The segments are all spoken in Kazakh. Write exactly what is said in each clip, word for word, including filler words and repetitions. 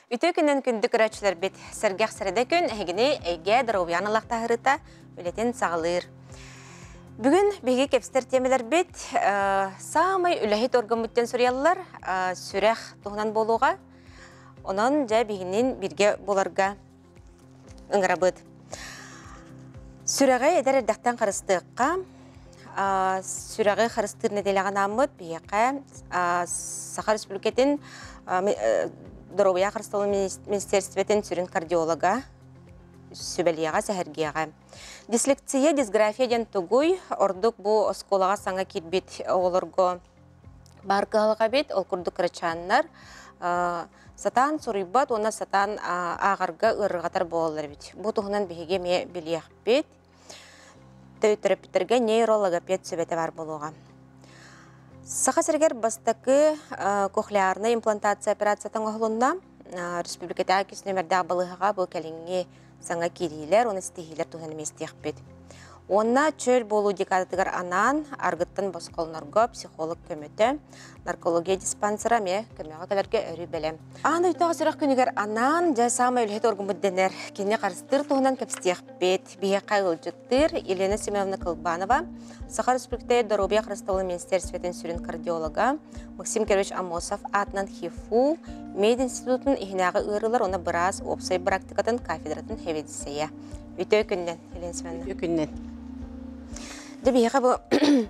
Үтө күннен күндік үрәтшілер бет сәргәқ сәрәді күн әгіне әйге дырауян алақта ғырыта өлетін сағылыр. Бүгін беге кепстер темелер бет самай үләхет оргамыттен сүриялылар сүрәқ тұғынан болуға, онын жа бегінен бірге боларға ұңырабыд. Сүрәғі әдер әрдәқтен қарыстыққа, сүрәғі қарыстыр неделіған амыд бейеқі Саха Республикетін Дұрауя Қарысталы Министерстветін сүрін кардиолога сөбәлияға сәхәргияға. Дислекция, дисграфия тұғуй, ордық бұл осколаға саңа кетбет олырғы барғалыға бет, ол күрді күрачанлар. Сатан сұрайбат, ona сатан ағарға ұрғатар болалар бет. Бұл тұғынан бейге ме білияқ бет. Тәутерапевтерге нейрологопед сөбәті бар болуға. Саха сәргер бастақы кохлеарны имплантация операциятың оғылында республикада кесінемерді абылығыға бұл кәліңге саңа керейлер, оны стихилер тұғын еместеқ бет. Онна чөл болу декадатығар анан, арғыттын босқолынарға психолог көмөті, наркология диспансера ме көмеға кәлерге өрі бәлем. Аны үйтіға сұрақ күнігер анан, жа самай үлхет орғын бұдденер, кені қарыстыр тұғынан көпстеқ бет, бейе қайғыл жүттір, Елена Семеновна Колбанова, Саха Республикада Дұрауя Қарысталы Министерстветін сүрін кардиолога, Максим Кервич Амосов атынан ХИФУ, Мед институтын ихинағы ұрылар, оны біраз опсай практикатын кафедратын хеведісея. Үйтігі күннен, Елена Семеновна. Үйтігі күннен. Дебиға бұл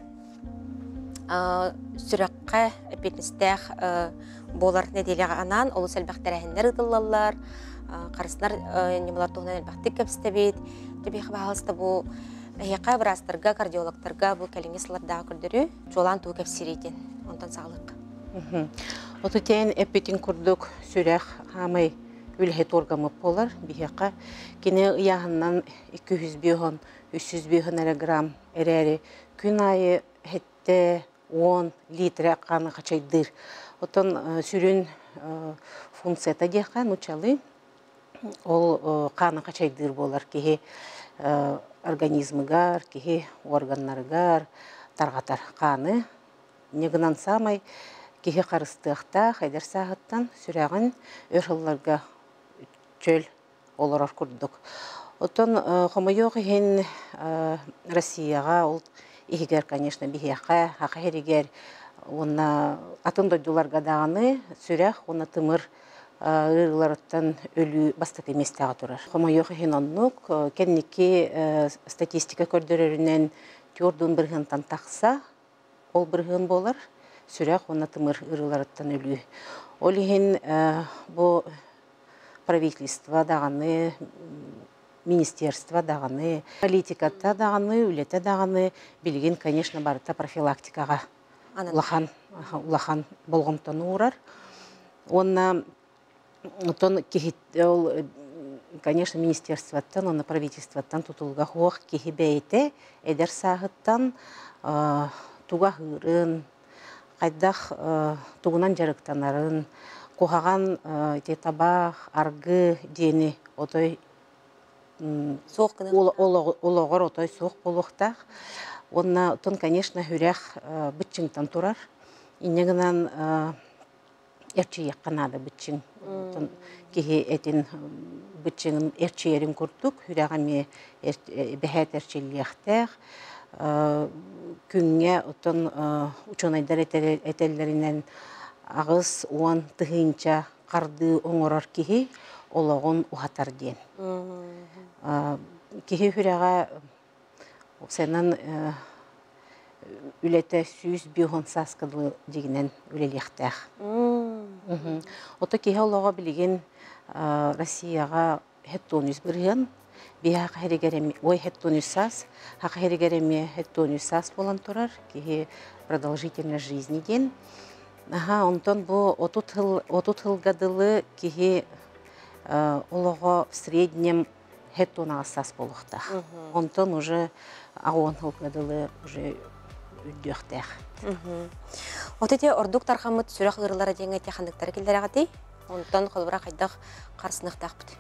сүраққа әпетністәқ болар неделіға анан, олы сәлбәқтер әхіндер ұдылалар, қарысынар немалар тұғынан әлбәқті көпістәбет. Дебиға бағалысты бұл әйеқа бір астырға, кардиологтарға бұл кәліңе сылардағы күрдірі жолан тұғы көпсірейден. Ондан сағылық. Отытен әпетін күрдік сүрәқ ғамай үлхет оргамы болар. Бейеқа кені ұяғынан екі жүз бейін, үш жүз бейін грамм әрәрі күн айы әтті он литрі қаны қачайдыр. Отын сүрін функцията дейқа нүчалы ол қаны қачайдыр болар. Кеге организмігар, кеге органларығар, тарғатар қаны. Негінан самай кеге қарыстықта қайдар сағыттан сүрәғын өрхылларға чөл олар күрдік. Отон қомайоқ ең Россияға ол егер, конечно, бігеқа, хақа ерегер, атын дойдуларға дағаны сүрәқ, оны тымыр ұрыларыттан өлі бастық еместіға тұрар. Қомайоқ ең оннық, кәннеке статистика көрдірерінен түрдің бірғынтан тақса, ол бірғын болар, сүрәқ, оны тымыр ұрыларыттан өлі. Ол ең бұл правительство дағаны, министерство дағаны, политиката дағаны, үлеті дағаны, білген, конечно, барыта профилактикаға улахан болғымтаны ұрар. Онна, конечно, министерствоттан, онна правительствоттан тұтылға хоқ кехі бәйті, әдер сағыттан туға ғырын, қайдақ туғынан жарықтанарын, қоғаған табақ, арғы дені отой олығыр отой соқ болуқтақ. Онна, тон, конечно, хүрәқ бүтчіңтан тұрар. Инегінен әрчі еққанады бүтчің. Кеге әтін бүтчіңін әрчі ерін көрдік. Хүрәғаме бәхәт әрчіліяқтақ. Күнге отын учонайдар әтелерінен ағыз оған тұхынча қарды оңырар кеге олығын ұғатар ден. Кеге хүрәға сенен үлеті сүйіз бейхон сасқыдылы дегінен үлелектәқ. Ота кеге олыға білген Россияға хеттоныз бірген, бейхақ әрегереме, ой хеттоныз сас, хақ әрегереме хеттоныз сас болан тұрар, кеге продолжительность жизни ден. Онтон бұл отут ғылғадылы кеге олыға в среднем хеттонаға сас болуқтақ. Онтон уже ағуан ғылғадылы уже үддіқтәқ. Отыте ордук тархамыт сүрәқ ғырлары дейінгі текhandықтары келдері ағады, онтон қолбыра қайдақ қарсынықтақ бұд.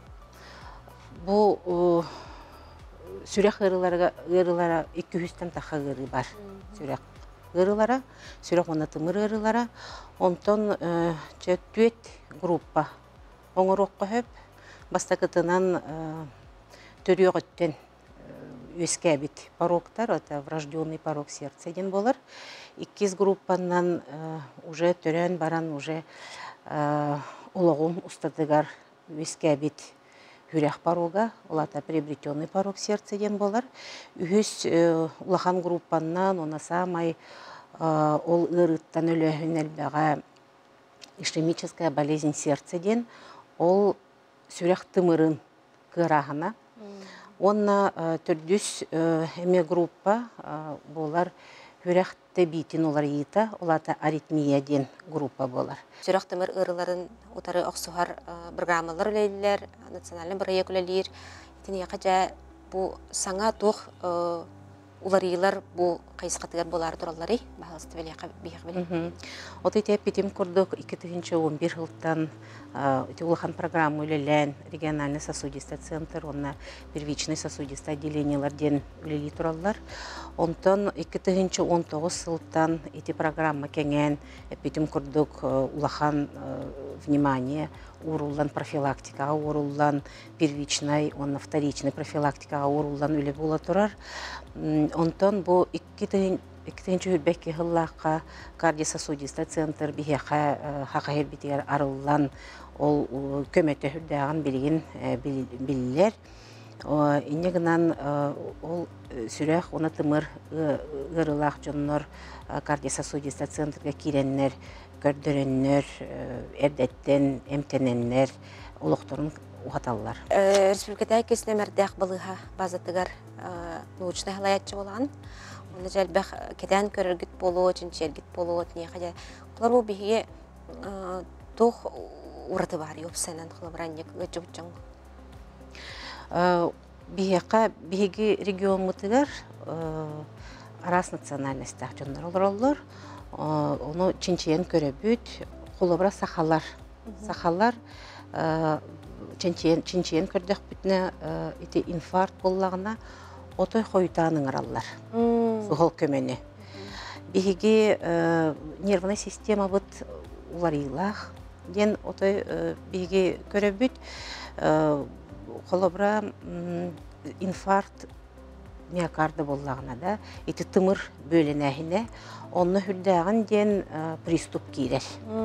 Бұл сүрәқ ғырлары екі жүзден таққа ғыры бар. Сүрәқ ғырлары, сүрәқ оны тымыр ғырлары, онтон төт группа оңорокко хөп бастакытынан төрүөгөттен үескәбит порогтар, это врожденный порог сердца ден болар. Иккиз группанан уже төрән баран уже улогун устатыгар үескәбит хүрәх порога, олата приобретенный порог сердца ден болар. Үхүс улахан группанан она самай ол ырыттан өлөһүн элбәгә ишемическая болезнь сердца ден ол сүрәх тымырын кырахына. Онна төрдүс эме группа болар хүрәх тебитин олар йыта, олата аритмия ден группа болар. Сүрәх тымыр ырыларын утары оксугар программалар үлелер, национальный проект үлелер. Итин якача бу саңа тух уларыйлар бу кайсыкатыгар болар тураллары баһалысты беләкә бихәбел. Оты тәп битим курдык ике мең он бир елдан улахан программа үлелән региональный сосудистый центр, онна первичный сосудистый отделениелар ден үлели тураллар. Онтон ике мең он тогуз елдан эти программа кеңен битим курдык улахан внимание урулдан профилактикага, урулдан первичный, онна вторичный профилактикага урулдан үле була турар. Онтон бу ике мең хүрбәкке хыллакка кардиососудистый центр бихәкә хакаһир битер арыллан ол көмөтө хүрдәгән билген билләр. Инегеннән ол сүрәх оны тымыр гырылак җоннор кардиососудистый центрга кирәннәр, көрдөрөннәр, эрдәттән эмтененнәр, улыктырын ухаталлар. Республикада кесне мәрдәк балыга базатыгар научный халаятчы болган. Оны жалбах кедән көрөргит болу, чинчергит болу, не хәҗә. Кулар бу биһе тох ураты бар, юпсанан хлобранник гычучың. Биһәкә биһеге регион мутыгар арас национальность тахҗоннар олар. Оны чинчен көрөбүт, хлобра сахалар. Сахалар чинчен чинчен көрдөх бүтне ите инфаркт боллагына отой хойтаның араллар. Сухол көмөне. Биһиги нервная система бут уларыйлах ден отой биһиги көрөбүт холобра инфаркт миокарда боллагына да ити тымыр бөлөнәһине онны хүрдәгән ден приступ кирер.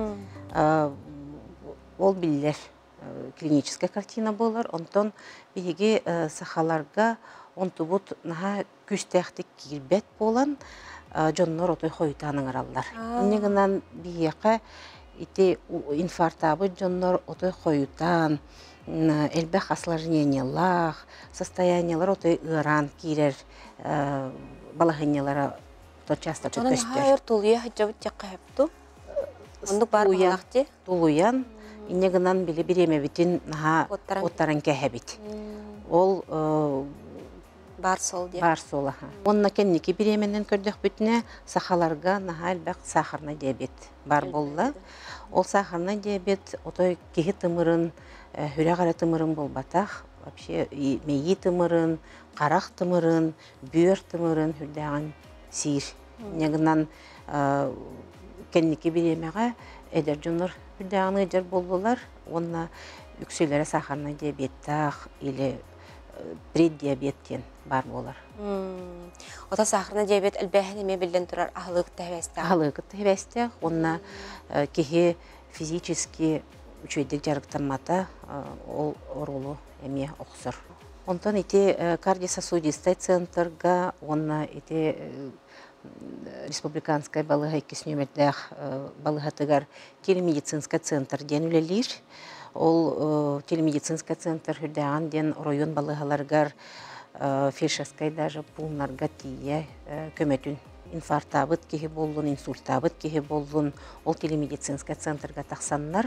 Ол биллер клиническая картина болар, онтон биһиги сахаларга онтубут наһа күстәхтик кирбет болан жоннор отой хойтаның араллар. Инегеннән биһәкә ити инфарктабы жоннор отой хойтан, элбәх осложнениялар, состояниялар отой ыран кирер, балагынялары то часто төстәр. Hayır tuluya hacabıt yakıпту. Ондук бар булакты. Тулуян инегеннән биле биреме битин наһа оттаран кәһәбит. Ол бар сол дип. Бар сол. Онна кенники биременнән көрдөх бүтне сахаларга наһа элбәк сахарный диабет бар булды. Ол сахарный диабет отой кеһи тымырын, хүрә гара тымырын булбатах, вообще мейи тымырын, карак тымырын, бүйөр тымырын хүрдәгән сир. Негеннән кенники биремеге эдер жоннор хүрдәгән эдер булдылар. Онна үксөләре сахарный диабеттах или преддиабеттен бар болар. Ота сахарный диабет әлбәһен ме белдән турар ахлык тәвәстә. Ахлык тәвәстә, онна кеһи физически үчөйдек жарыктанмата ол орулу эме оксор. Онтон ите кардиососудистый центрга, онна ите республиканская балыга иккис нөмердәх балыгатыгар телемедицинский центр ден үлелир. Ол телемедицинский центр хүрдәгән ден район балыгаларгар фельдшерской даже пулнарга тие көмөтүн инфарктабыт кеһи болдун, инсульттабыт кеһи болдун. Ол телемедицинский центрга тахсаннар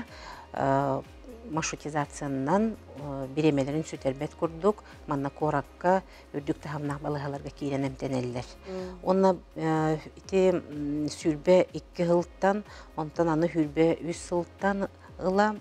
маршрутизациянан биремелерин сүтербет курдук, манна коракка үрдүк тахамнах балыгаларга киирен эмтенеллер. Онна ите сүрбе икки хылттан, онтан аны хүрбе үс хылттан ыла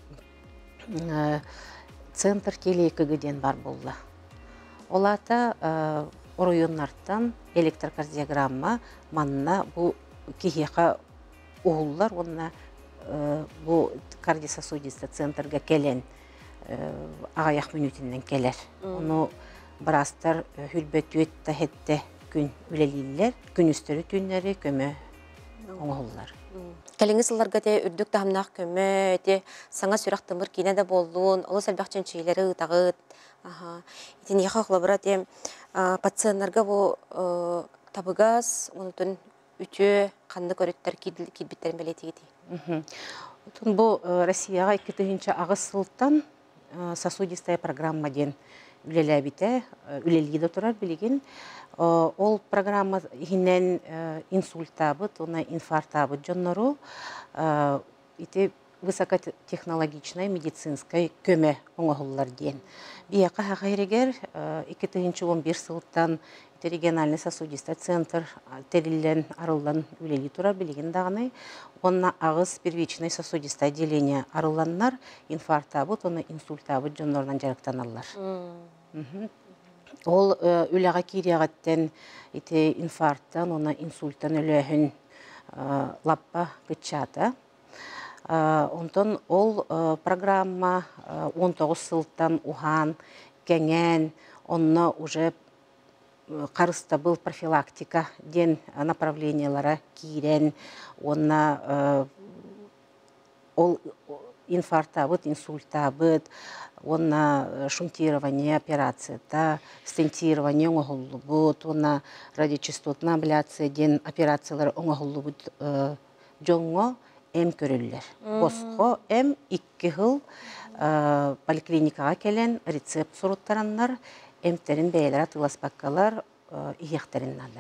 центр келейкігіден бар болды. Олата районнардан электрокардиограмма манна бұл кехеқа оғылар, онна бұл кардиососудистый центрға келен ағаяқ минутинен келер. Оны барастар хүлбөтүет тахетте күн үлелилер, күн үстері түннері көмі оңғылар. Кәліңі сылларға де үрдік тағымнақ көмі, де саңа сүрақтымыр кейіне де болуын, олы сәлбәқчен чейлері ұтағыт. Етін еқа құлабыра де пациентларға бұл табығаз, онытын үтө қанды көріттер кейдбіттерін бәлетегі де. Бұл Россияға екі тыгынча ағыз сылттан сосудистая программа ден үлеләбіті, үлелейді тұрар білеген. Ол программа хинен инсультабыт, она инфарктабыт жоннору, ите высокотехнологичная медицинская көмі оңағылар ден. Бияқа хақайрегер екі тыгынча он бир сылттан региональный сосудистый центр терилен арылдан үлели тура билеген дағаны. Онна ағыз первичный сосудистый отделение арыланнар, инфарктабыт, оны инсультабыт жоннордан жарықтаналар. Ол үліға кириағаттен инфаркттан, оны инсульттан үліғін лаппа күтчаты. Онтон ол программа он тоғыз сылттан ухан, кәңен, онна уже қарыста был профилактика ден направлениялары кирен, онна ол инфарктабыт, инсультабыт, онна шунтирование операцията, стентирование оңағылы бұд, онна радиочастотна абляция ден операциялары оңағылы бұд жоңға әм көрілілер. Босқо әм икки ғыл поликлиникаға келен рецепт сұруттаранлар, әмтерін бәйлер атылас баққалар иектерін нады.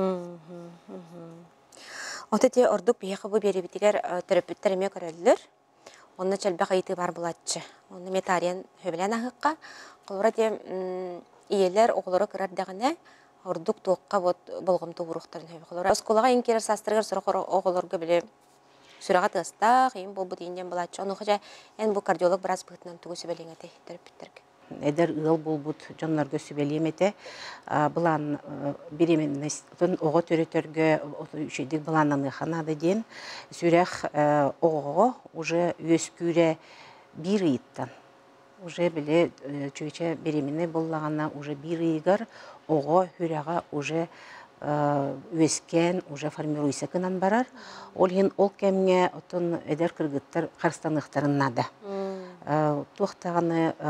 Отете ордук бияқы бұ бері бітігер терапевттеріме көрелілер. Онына чәлбәқ айты бар бұлатшы. Оны метариян хөбілен ағыққа. Қолыра де иелер оғылары кірардағына ордук тоққа болғымды ұруқтарын хөбі. Қолыра осколаға енкерер састырғыр сұрақ оғылырғы біле сүраға тығыстақ, ең бұл бұд енден бұлатшы. Оны қажа ән бұл кардиолог біраз бұғытынан түгісі бәлеңеті терапевттерге. Эдер ыл болбут жоннорго сүбелемете булан беременностьтен ого төрөтөргө үшедик буланнан ханада ден сүрэх ого уже өскүрэ бир ыйттан уже биле чөйчө беременный боллагана уже бир ыйгар ого хүрага уже өскен уже формируйся кынан барар. Ол хин ол кемге отон эдер кыргыттар карстаныктарыннада. Туқтағаны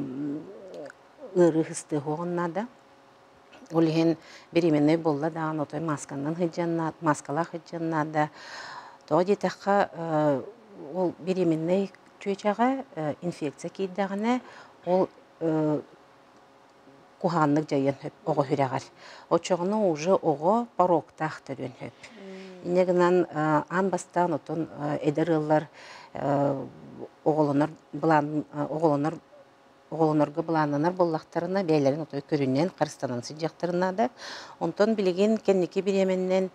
ұры хысты хоғыннада. Ол хин беременный болла дағын отой масканын хыджаннад, маскала хыджаннада. Тоғы детаққа ол беременный чөйчаға инфекция кейддағына ол куханнык жайын хөп, оғы хүрәғар. Очоғыны уже оғы пароктақ түрін хөп. Инегінен ан бастан отын эдерылар оғылынырғы бұланынар боллақтарына бәйлерін отой көрінен қарыстанын сыджақтарына да. Онтон білеген кеннеке беременнен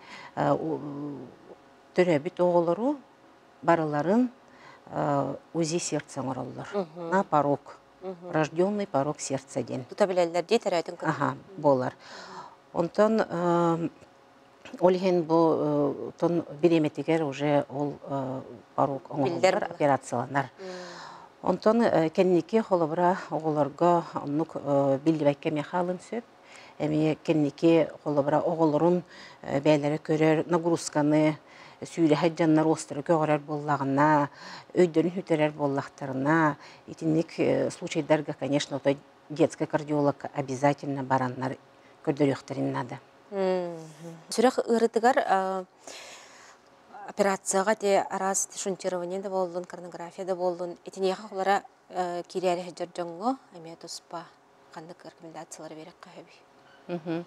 түрәбіт оғылыру барыларын узи сердцен оралылар. На парок. Рожденный порог сердца ден. Тута білелер дейтер әйтін күн? Ага, болар. Онтон олген бұл береметігер уже ол порог оңғылар, операцияланар. Онтон кеннеке қолыбыра оғыларға онық білдібәкке мехалын сөп. Әме кеннеке қолыбыра оғылырын бәйлері көрер, нагрузканы, сүйрі хаджаннар остыры көғырар боллағына, өйдерін хүтерер боллақтарына, итинник случайдарға, конечно, детский кардиолог обязательно бараннар көрдіріқтерін нады. Сүрек ұрытығар операцияға де араз шунтирование да болдың, коронография да болдың, итинеға қолара керері хаджар жоңғы, әме тұспа қандық рекомендациялары берек қағаби.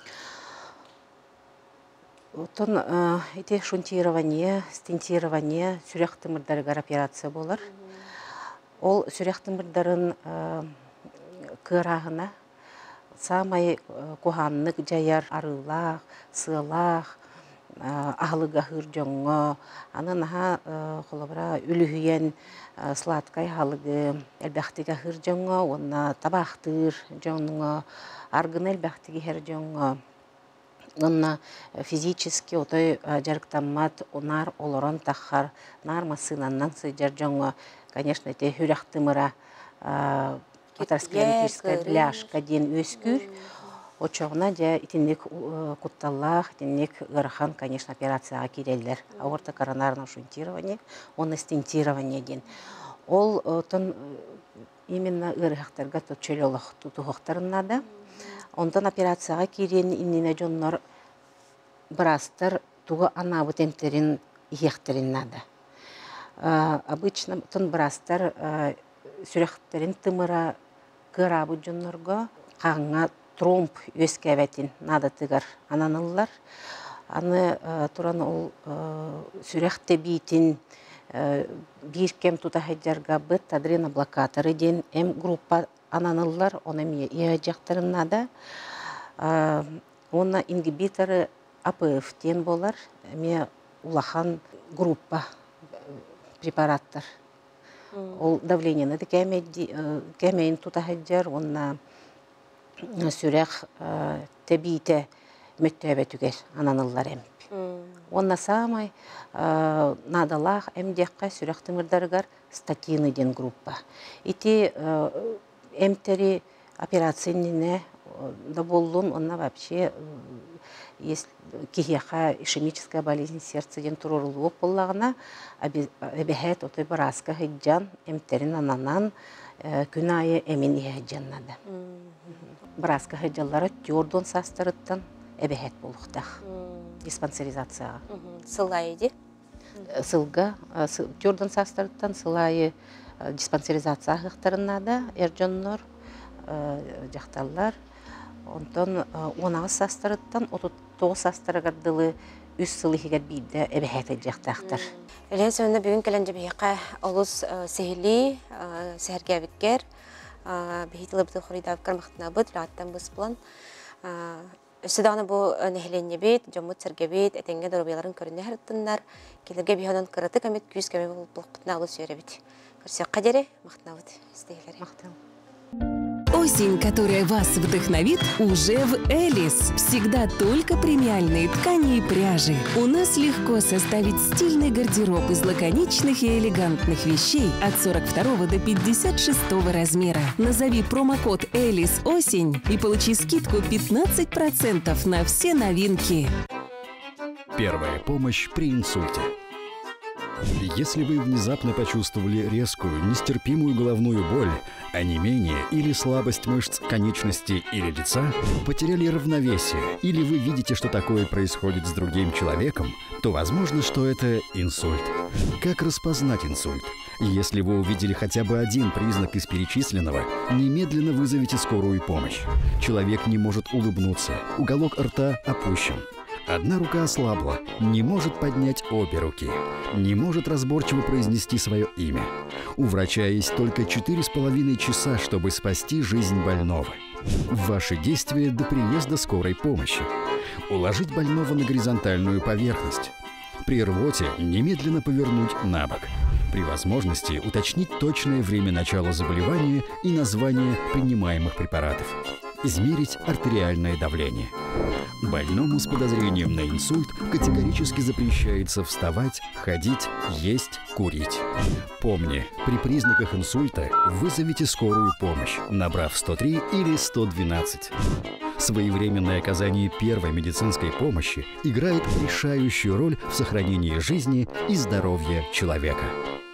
Отон эти шунтирование, стентирование, сүряқтымырдарығар операция болар. Ол сүряқтымырдарын кырағына самай куханнык жаяр арылақ, сылақ, ағылыға хыр жоңғы, анын аға қолабыра үліхүйен сладкай халыгы, әлбәқтіға хыр жоңғы, онна табақтыр жоңғы, аргын әлбәқтігі хер жоңғы. Онна физически отой жарықтамат, онар олорон тахар, нар масынаннан сыджар жоңы, конечно, те хүряқтымыра атеросклеротическая бляшка ден өскүр. Очоғына де итинник кутталлах, итинник ғырхан, конечно, операцияға керелдер. Аорта коронарное шунтирование, он стентирование ден. Ол тон именно ғырхақтарға тотчелелық тұтуғықтарына да. Ондан операцияға керен иннене жоннор бірастыр туғы анабы темтерин иектерин нада. Обычно тон бірастыр сүректтерин тымыра ғырабы жоннорға қаңа тромб өскәбәтин нада тыгар ананыллар. Аны туран ол сүректе бейтин бир кем тутахайджарга быт адреноблокаторы ден эм группа ананыллар, оны мие иәжектірін нада. Оны ингибиторы А П Ф ден болар, мие улахан группа препараттар. Ол давлениені кәмейін тутахайджар, оны сүрек тәбейті мүттәбәтігер ананыллар әм. Онна самай надалах әмдеққа сүрек тымырдарығар статины ден группа. Ити әмтері операцияне да болуын, онна вообще кихеха ишемическая болезнь сердца ден турурулуы боллағына әбәхәт отой барасқа хыджан әмтерін ананан күн айы әмен иәджаннады. Барасқа хыджалары тёрдон састырыттан әбәхәт болуқтақ. Диспансеризацияға. Сылайы де? Сылға, тёрдон састырыттан сылайы диспансеризация ғықтарынады, әржоннор, жақталар. Онтан он ағыз састырыттан, отыз тоғыз састырығардылы үс сылы хегер бейді әбәхәт әджақтақтар. Әлен сөйінді бүгін кәлінді бейқа олыс сәйілі, сәргәбіккер, бейхетілі бұты құридавыққар мақтына бұд, лағаттан бұс бұлан. Үсідағына бұл нәхіленне бейт, жомыт сәрге бейт, әтенге дұрубияларын көрінне әріттінлар, келерге бейханан қыраты кәмет күйіз кәмет бұл бұтына олыс өре бейт. Көрсек қадері, мақтына бұд, істейлері. Осень, которая вас вдохновит, уже в Элис. Всегда только премиальные ткани и пряжи. У нас легко составить стильный гардероб из лаконичных и элегантных вещей от сорок второго до пятьдесят шестого размера. Назови промокод Элис осень и получи скидку пятнадцать процентов на все новинки. Первая помощь при инсульте. Если вы внезапно почувствовали резкую, нестерпимую головную боль, онемение или слабость мышц конечностей или лица, потеряли равновесие, или вы видите, что такое происходит с другим человеком, то возможно, что это инсульт. Как распознать инсульт? Если вы увидели хотя бы один признак из перечисленного, немедленно вызовите скорую помощь. Человек не может улыбнуться, уголок рта опущен. Одна рука ослабла, не может поднять обе руки, не может разборчиво произнести свое имя. У врача есть только четыре с половиной часа, чтобы спасти жизнь больного. Ваши действия до приезда скорой помощи. Уложить больного на горизонтальную поверхность. При рвоте немедленно повернуть на бок. При возможности уточнить точное время начала заболевания и название принимаемых препаратов. Измерить артериальное давление. Больному с подозрением на инсульт категорически запрещается вставать, ходить, есть, курить. Помни, при признаках инсульта вызовите скорую помощь, набрав сто три или сто двенадцать. Своевременное оказание первой медицинской помощи играет решающую роль в сохранении жизни и здоровья человека.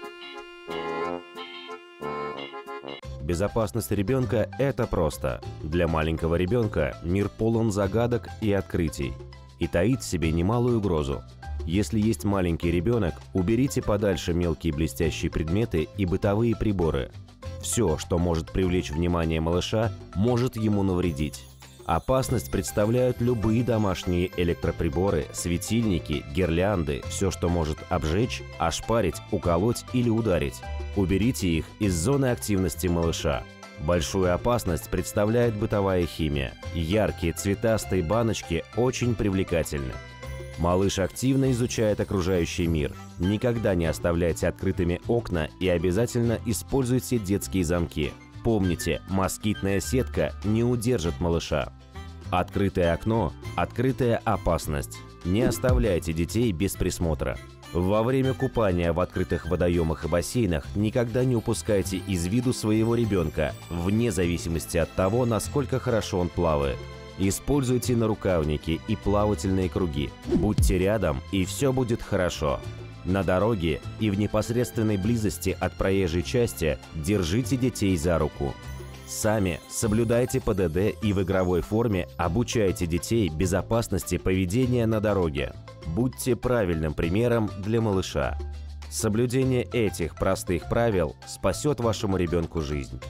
Безопасность ребенка – это просто. Для маленького ребенка мир полон загадок и открытий и таит в себе немалую угрозу. Если есть маленький ребенок, уберите подальше мелкие блестящие предметы и бытовые приборы. Все, что может привлечь внимание малыша, может ему навредить. Опасность представляют любые домашние электроприборы, светильники, гирлянды, все, что может обжечь, ошпарить, уколоть или ударить. Уберите их из зоны активности малыша. Большую опасность представляет бытовая химия. Яркие цветастые баночки очень привлекательны. Малыш активно изучает окружающий мир. Никогда не оставляйте открытыми окна и обязательно используйте детские замки. Помните, москитная сетка не удержит малыша. Открытое окно – открытая опасность. Не оставляйте детей без присмотра. Во время купания в открытых водоемах и бассейнах никогда не упускайте из виду своего ребенка, вне зависимости от того, насколько хорошо он плавает. Используйте нарукавники и плавательные круги. Будьте рядом, и все будет хорошо. На дороге и в непосредственной близости от проезжей части держите детей за руку. Сами соблюдайте ПДД и в игровой форме обучайте детей безопасности поведения на дороге. Будьте правильным примером для малыша. Соблюдение этих простых правил спасет вашему ребенку жизнь.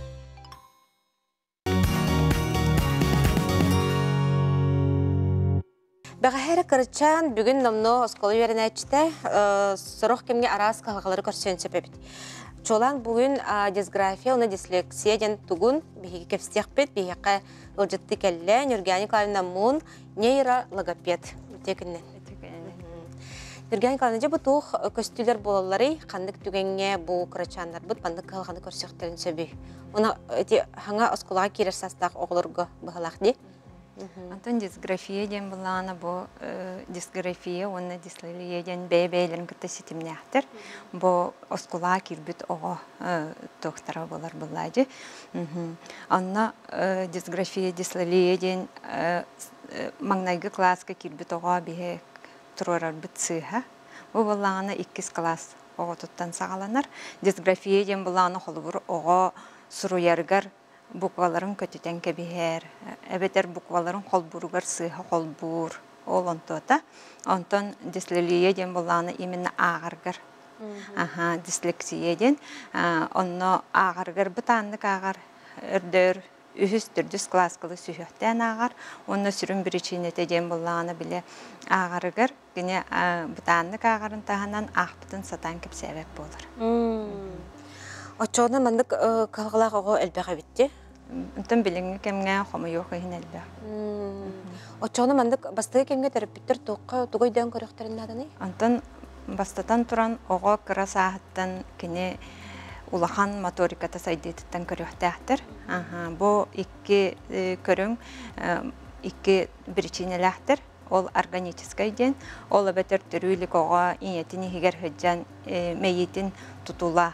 Бәғәһәрі кырчан бүгін номно осколы верен әчті сұрық кемге арас қалғалары көрсен сөпебет. Чолан бүгін дисграфия, оны дислексия ден тугун бейгі кепстеқ бет, бейгі ұлжытты кәллән, Юргений Клавина Мун, нейрологопед. Текіннен. Юргений Клавина же бұтуқ көстілер болалары, қандық түгенге бұл кырчандар бұд, бандық қалғаны көрсеқтерін сөбей. Оны хаңа осколаға керер састақ оғылырғы бұғалақ де. Антон дисграфия ден булана бу дисграфия, онна дислелия ден бәй-бәйлерін күтті сетімнәқтір. Бу оскула кирбіт оға тоқтара болар бұлайды. Анна дисграфия, дислелия ден маңнайғы класска кирбіт оға бейе тұрарар бұт сыға. Бу булана иккіз класс оға тұттан сағаланар. Дисграфия ден булана қолыбыр оға сұруяргар букваларын көтүтен кебихер, эбетер букваларын холбуругар сыха холбур, ол онтота. Онтон дислелия ден боланы именно ағаргар. Аха, дислексия ден. Онно ағаргар бұтанлык ағар, үрдөр, үхіс түрдіс класкалы сүйіқтен ағар. Онно сүрін бірічинете ден боланы біле ағаргар. Гіне бұтанлык ағарын тағынан ақ сатан кеп сәбек болыр. Очоғына мандық қалғылақ оғы әлбәға бітті? Үнтін біліңі кемге қомы жоқ үйін әлбәқ. Очоғына мандық бастығы кемге терапевттер тұғайдан көріқтерін аданы? Үнтін бастатан тұран оғы қыра сағыттан кені улахан моториката сайдетіттен көріқтәқтір. Бұл екі көрің, екі бірічинеләқтір. Ол органическай ден, ол әбәтір түрүйлік оға инетіні хигер хүджан мәйетін тұтула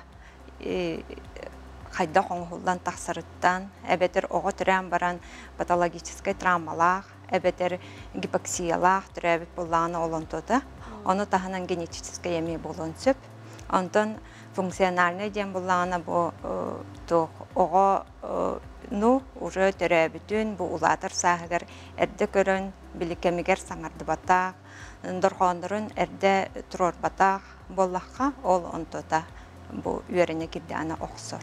қайда қоңғылдан тақсырыттан, әбетер оғы түрән баран патологическай травмалақ, әбетер гипоксиялақ түрәбет болағына олонтода. Оны тағынан генетическай емей болуын сөп. Онтын функциональный ден болағына оғы ну, уже түрәбетін бұл ұладыр сағығыр әрді көрін, білікемігер саңарды батақ, дұрғандырын әрді тұрор батақ болаққа ол онтода. Бұл үйеріне кірдіғана оқсыр.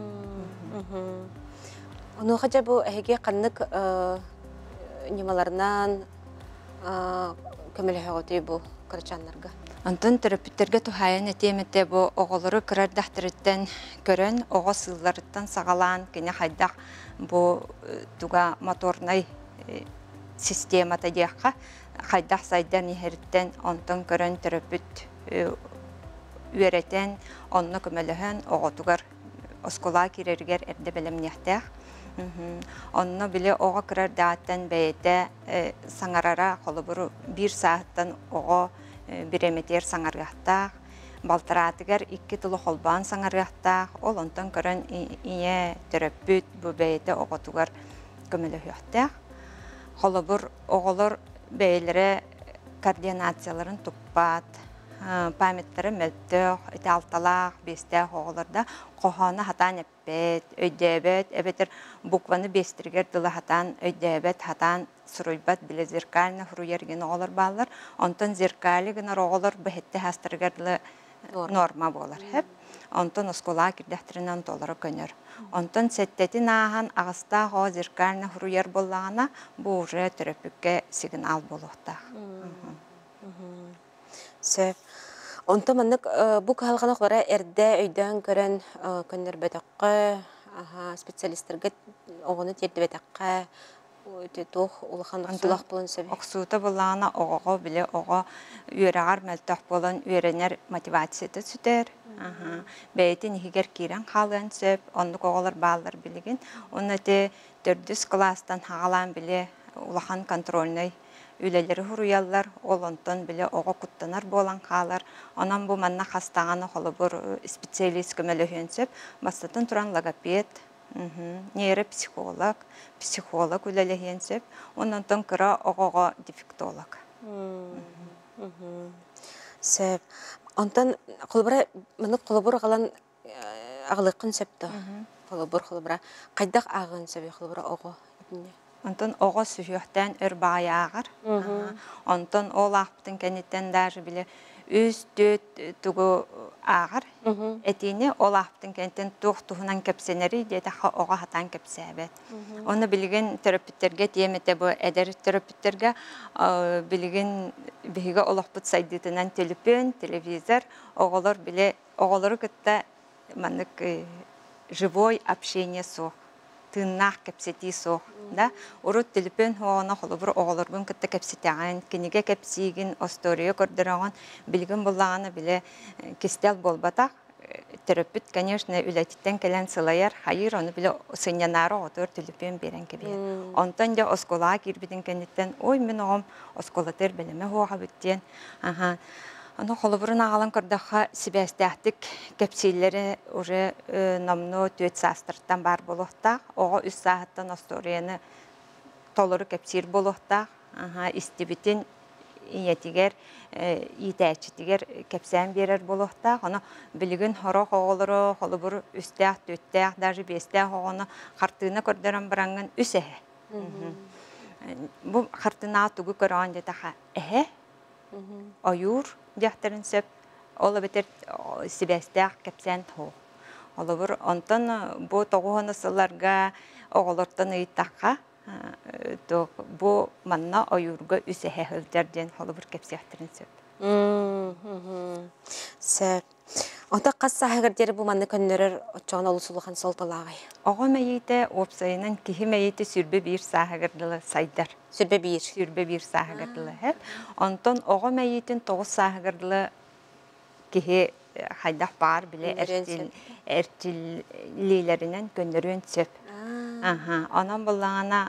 Оны қача бұл әйге қаннық немаларынан көмелі ғоты бұл кірчанларға? Антон терапевттерге тухайын әтеметті бұл оғылары кірар дәқтіріттен көрін, оғы сылларыттан сағалан, кені қайдақ бұл туға моторнай системата дейққа қайдақ сайдар нехеріттен онтон көрін терапевт үйереттен онны көмеліхін оғытуғар оскола керергер әрді білімнектәқ. Онны біле оға кірар дағаттан бәйетті саңарара қолы бұру бір сағыттан оға біреметер саңарғақтақ, балтыратығар екі тұлы қолбан саңарғақтақ, ол онтан көрін ие түріппіт бұл бәйетті оғытуғар көмеліхектәқ. Қолы бұр оғылыр бәйлері координацияларын тұппат, памяттары мәлттіқ, өте алталақ, бестіқ оғыларда қоғаны хатан әппет, өйдәбет, әбетір букваны бестіргер дылы хатан, өйдәбет, хатан, сұруйбат, біле зеркаліні хұру оғылар балар, онтын зеркалі гінар оғылар бұхетті хастыргер дылы норма болар. Онтын ұскола кірдәқтірінен толары көнір. Онтын сәттетін ағын ағыста ғо зеркаліні хұру ер болағына бұл ұжы түріпікке сигнал болуқтақ. Сөп. Онты мандық бұл қалған оқлара әрді өйден көрін көнер бәтіққа, специалистерге оғыны терді бәтіққа, тоқ ұлыған ұқсулақ болын сөбі. Ұқсуыты болағына оғы біле оғы үйерағар мәлтіқ болын үйеренер мотивацияты сүтер. Бәйетін егер керен қалған сөп, ондық оғылар балар білеген. Оны те төрдіс кластан хағалан біле ұлыған контрольный үлелери хуруяллар, олонтон биле ого куттанар болан халар. Онан бу манна хастаганы холобур специалист көмөлөһөнсөп, бастатын туран логопед, нейропсихолог, психолог үлелөһөнсөп, ононтон кыра огого дефектолог. Сөп. Онтан холбура мыны холбур галан аглыкын сөптө. Холбур холбура кайдак агын сөбү холбура ого. Онтон ого сүйөктен өр баягыр. Онтон ол ахптын кенеттен даже биле үз дөт тугу агыр. Этине ол ахптын кенеттен тух-тухунан кепсенери дете ого хатан кепсебет. Оны билген терапевттерге темете бу эдер терапевттерге билген биге олохпут сайдытынан телефон, телевизор, оголор биле оголору кытта манык живой общение со тыннах кепсети сох, да? Урут телефон хоона холобур оголоргун кытта кепсетаган, кенеге кепсигин остория көрдөрөгөн билген буллаганы биле кистел болбатак. Терапевт, конечно, үлетиттен келен сылаяр, хайыр оны биле сынянары отор телефон берен кебе. Онтон да оскола кирбидин кенеттен, ой мен огом осколатер белеме хоога бүттен. Аха. Аны холобурун агалан көрдөккө сибестяктик кепсилери уже намно төт састырттан бар болохтак, ого үч сааттан осторияны толору кепсир болохтак, аха истибитин иетигер итәчитигер кепсән берер болохтак, аны билген хоро хоголору холобур үстәк төттәк даже бестәк огоны картыны көрдөрөн баранган үсә. Бу картына тугу көргөн дете эхе аюр дяхтерин сөп, ола бетер сибестяк кепсен хо. Олабыр, онтан бу тоғуғаны сыларға оғылыртын ыйттаққа, бу манна аюрға үсәхе хылдерден олабыр кепсяхтерин сөп. Сөп. Онта қас сағығырдері бу манны көннерер отчоғын олысылыған солталағай? Оғы мәйеті опсайынан кихи мәйеті сүрбе бір сағығырдылы сайдар. Сүрбе бір? Сүрбе бір сағығырдылы. Онтан оғы мәйетін тоғыз сағығырдылы кихи хайдақ бар біле әртілілерінен көннерін сөп. Онан болағана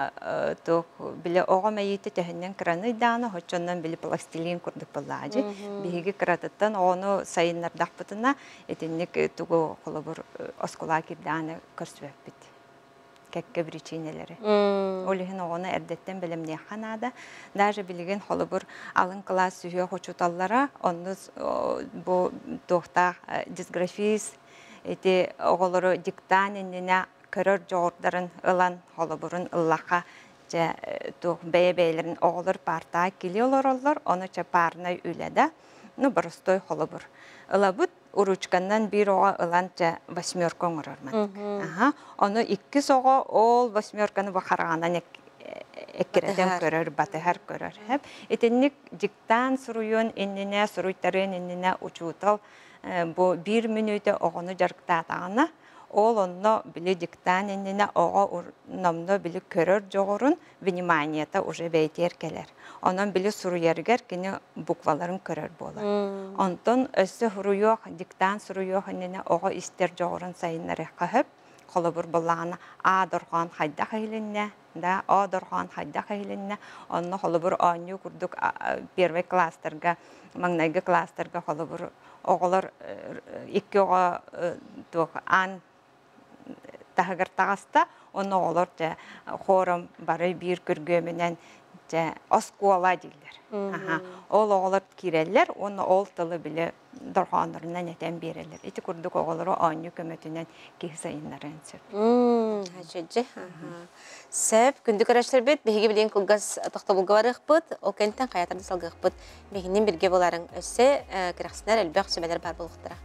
біле оғы мәйеті төхінен краны даны, хочоннан біле пластилин күрдік болағы. Бігі кіратыттан оны сайынлардақ бұтына етінік тұғы қолыбыр оскола кирданы көрсөп біт. Кәкке причинелері. Олығын оғыны әрдеттен білімне қанады. Даже білген қолыбыр алын класс сүйе хочуталлара, оныз бұл тоқтақ дисграфиз, оғылары диктан еніне көрөр жоғырдарын ылан холобурун ыллақа бәйе-бәйлерін оғылыр парта келі олар олар, оны ча парнай үледі, ну бұрыстой холобур. Ылабыт уручканнан бір оға ылан ча восьмеркон ұрарман. Оны икки соға ол восьмерканы бақарағанан эккереден көрөр, батыхар көрөр. Етінік диктан сұруйын еніне, сұруйтарын еніне учутал, бұл бір минуты оғыны жарықтатағына, ол онно били диктан еніне оға намно били көрөр жоғырын вниманията уже бейтер келер. Онан били сұруергер кені букваларын көрөр болар. Онтон өсі сұруйоқ, диктан сұруйоқ еніне оға істер жоғырын сайынлары қағып, қолыбыр болағына А дұрған хайда қайлінне, да, А дұрған хайда қайлінне, онны қолыбыр аню күрдік первый кластерға, маңнайғы кластерға қолыбыр оғылар екі оға ан тағығыр тағаста, оны олар хорым бары бір көргөмінен оскуала дейлер. Ол оғылар керелер, оны ол тылы білі дұрғанырынан әтен берелер. Еті күрдік оғылары аню көмөтінен кейі сайынларын сөп. Әжеджі. Сөп, күндік арашылар бет, бейге білен күлгіз тоқта бұлғы барық бұд, ол кәнттен қаятарды салғық бұд. Бейгінен бірге боларын өсі, кірақсынар әлбәқ сөбәлер бар болуқтыра.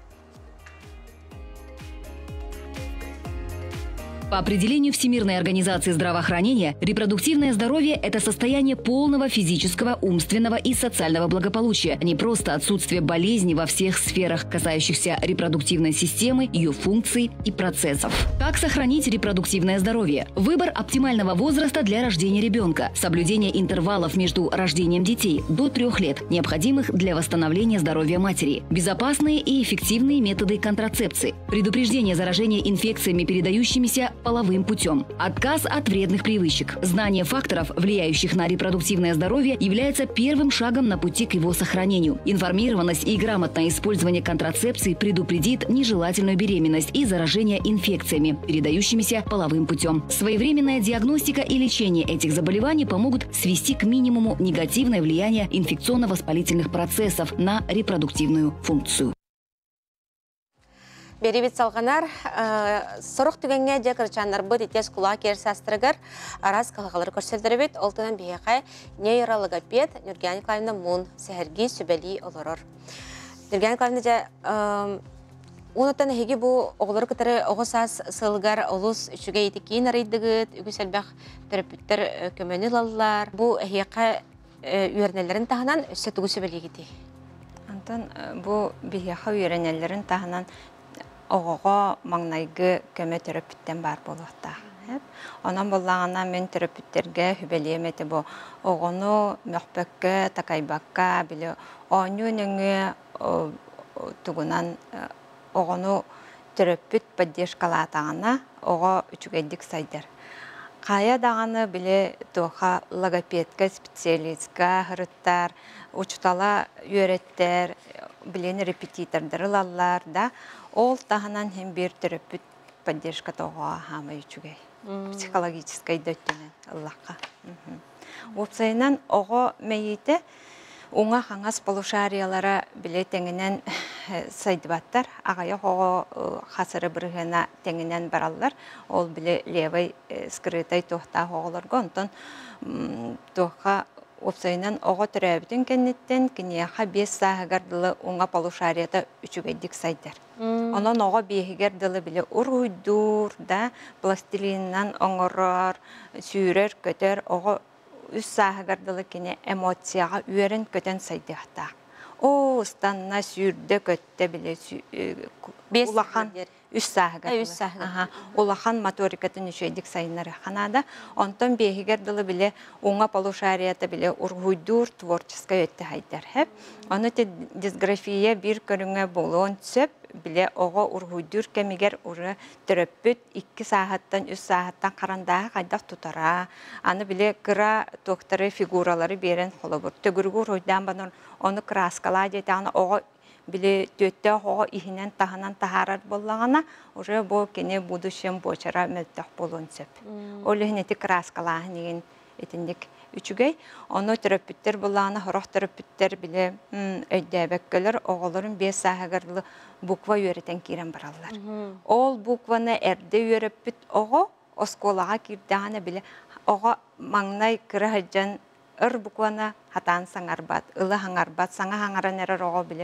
По определению Всемирной организации здравоохранения, репродуктивное здоровье – это состояние полного физического, умственного и социального благополучия, а не просто отсутствие болезней во всех сферах, касающихся репродуктивной системы, ее функций и процессов. Как сохранить репродуктивное здоровье? Выбор оптимального возраста для рождения ребенка, соблюдение интервалов между рождением детей до трех лет, необходимых для восстановления здоровья матери, безопасные и эффективные методы контрацепции, предупреждение заражения инфекциями, передающимися половым путем. Отказ от вредных привычек. Знание факторов, влияющих на репродуктивное здоровье, является первым шагом на пути к его сохранению. Информированность и грамотное использование контрацепции предупредит нежелательную беременность и заражение инфекциями, передающимися половым путем. Своевременная диагностика и лечение этих заболеваний помогут свести к минимуму негативное влияние инфекционно-воспалительных процессов на репродуктивную функцию. Беребит салғанар, сұрық түгенге де кірчанлар бұд етес құлақ керсастырығыр, арас қылғалар көрселдірібет, олтынан бейеқай нейрологопед Нургия Николаевна Мун сәхерги сөбәли олырыр. Нургия Николаевна де онаттан әйге бұл оғылар күтірі оғысас сылғар олыс үшіге етекейін арайдығыд, үгі сәлбәқ терапевттер көмені лалылар. Бұл әйеқай үйернелерін тағынан өсі түгі сөбәли кеті. Антон, бұл бейеқай үйернелерін тағынан оғыға маңнайғы көмі терапевттен бар болуқта. Онан болағына мен терапевттерге хүбелеметі бұл оғыны мөқпөкке, такайбаққа, білі оңы өңі тұғынан оғыны терапевт поддержкалатағына оға үчігедік сайдар. Қая дағаны білі тұға логопедка, специалистка, ғырыттар, учтала үйреттер, білені репетитордары лалар да, ол тағынан hem bir терапевт поддержка тоға хамы үчігей. Психологическай дөттінен Аллахқа. Опсайынан оға мәйеті оңа қаңас полушариялара біле тәңінен сайдыбаттар. Ағайық оға қасыры біргена тәңінен баралар. Ол біле левай скрытай тоқта оғыларға. Онтан тоққа опсайынан оға түрәбітін кәнеттен кінеяқа бес сағығардылы оңа полушарията үчігейдік сайдар. Онан оға бейгерділі біле ұрғыдур да пластилиннан оңырар, сүйрер, көтер, оға үс сағығардылы кене эмоцияға үйерін көтен сайдықтақ. О, станна сүйірді көтті біле улахан үс сағығардылы. Улахан моторикатын үшейдік сайынары қанада. Онтан бейгерділі біле оңа полушарията біле ұрғыдур творческая өтті хайдар. Оны те дисграфия бір көріңе болуын сөп, біле оға ұрғыдур кәмегер ұры түріппіт екі сағаттан, үс сағаттан қарандағы қайдақ тұтара. Аны біле қыра тоқтары фигуралары берен қолы бұр. Төгіргі ұрыдан баныр, оны краскала дейті, аны оға біле төтті оға ихінен тағынан тағарар болағана, ұжы бұл кене будущем бочара мөлттақ болуын сөп. Ол ихінеті краскалағын еген етіндік үчүгей, оны терапевттер болағына, хорақ терапевттер біле өйдәбәккелер оғыларын бес сағығырлы буква үйретен керен баралар. Ол букваны әрді үйреппіт оғы, осколаға кердіғаны біле, оға маңнай кірі ыр букваны хатан саңарбат, ылы хаңарбат, саңа хаңаран әрір оға біле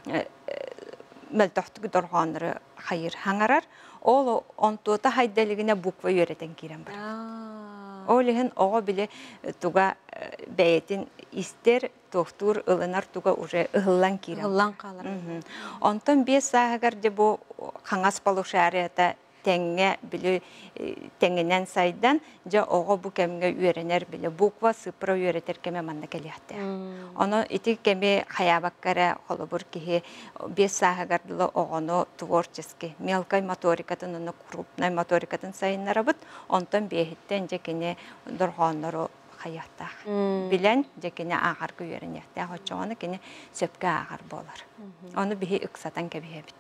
мөлтөқтігі дұрғаныры қайыр хаңарар, ол онтуыта хайдалігіне буква үйретен керен баралар. Олеген оға біле туға бәйетін істер, тоқтур, ылынар туға уже ұғылан керен. Ұғылан қалар. Онтан бес сағығарды бұл қаңас полушарията тәңге біле тәңінен сайдан, жа оға бұл кәмге үйеренер біле буква сыпыра үйеретер кәме манна кәлияқты. Оны ити кәме қаябаққара қолы бұр кеге бес сағығардылы оғаны творчески, мелкай моторикатын, оны крупнай моторикатын сайынлары бұд, онтан бейхіттен жекене дұрғанлары қаяқтақ. Білен жекене ағарғы үйеренеқті, ғочоғаны кене сөпке ағар болар. Оны бейі үксатан кәбейе біт.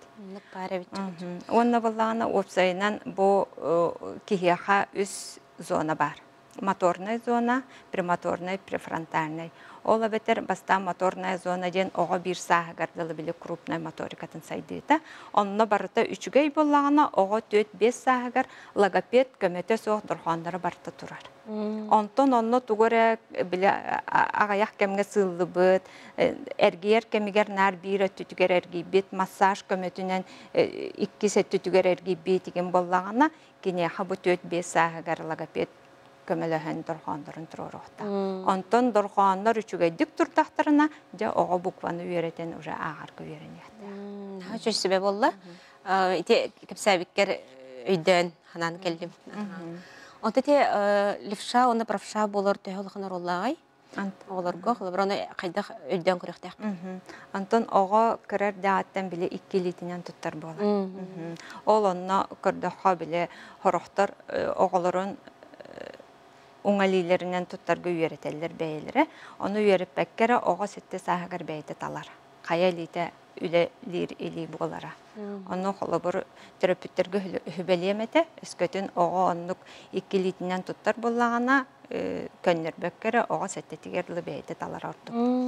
Онна болағына опсайынан бұл кихияға үс зона бар. Моторная зона, премоторная, префронтальная. Ола бетер баста моторная зона ден оға бір сағығардылы білі крупная моторикатын сайдыйта. Онна барыта үчігей болағына оға төт бес сағығар логопед көмете соқ дұрғандары барыта тұрар. Онтон онно тугоре биле агаяк кемге сылды быт, эргер кемигер нар бир өттүгер эрги бит массаж көмөтүнөн икки сет өттүгер эрги бит деген боллагана кине хабут өт бес сагар логопед көмөлөһөн доргондорун турорукта. Онтон доргондор үчүгө дик туртактарына же ого букваны үйрөтен уже агар көйрөнөт. Ha çeşit sebep oldu. İte kepsabikler öydön hanan geldim. Onda te lifşa onda pravşa bolor tehol xanar ollagay. Оларга холброны кайда өйдөн көрөктәк. Антон ого керер дәаттан биле икки литинен туттар була. Ол онна көрдөккө биле хорохтор оголорун уңалилеринен туттарга үйрөтелер бәйләре. Оны үйрөп бәккәре ого сетте сахагар бәйте талар. Кая лите үле лир или булара. Оны холобор терапевттерге хүбелемете, өскөтүн ого оннук икки литинен туттар буллагана көннөр бәккәре ого сетте тигерле бәйте талар орту.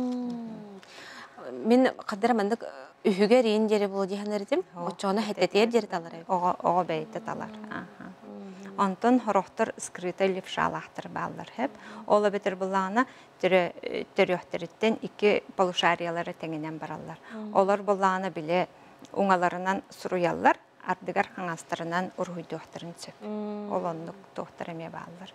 Мен кадыр мандык үһүгә рин жери бул дигәннәрдем. Очона хәттәтер жери талар. Ого ого бәйте талар. Антон хорохтор скрытый лепшалахтыр баллар хеп. Ола бетер буллана төрө төрөхтериттен икки полушариялары теңенен бараллар. Олар буллана биле уңаларынан суруяллар, ардыгар хаңастарынан ургуйдохтарын сөп. Олонлук доктор эме баллар.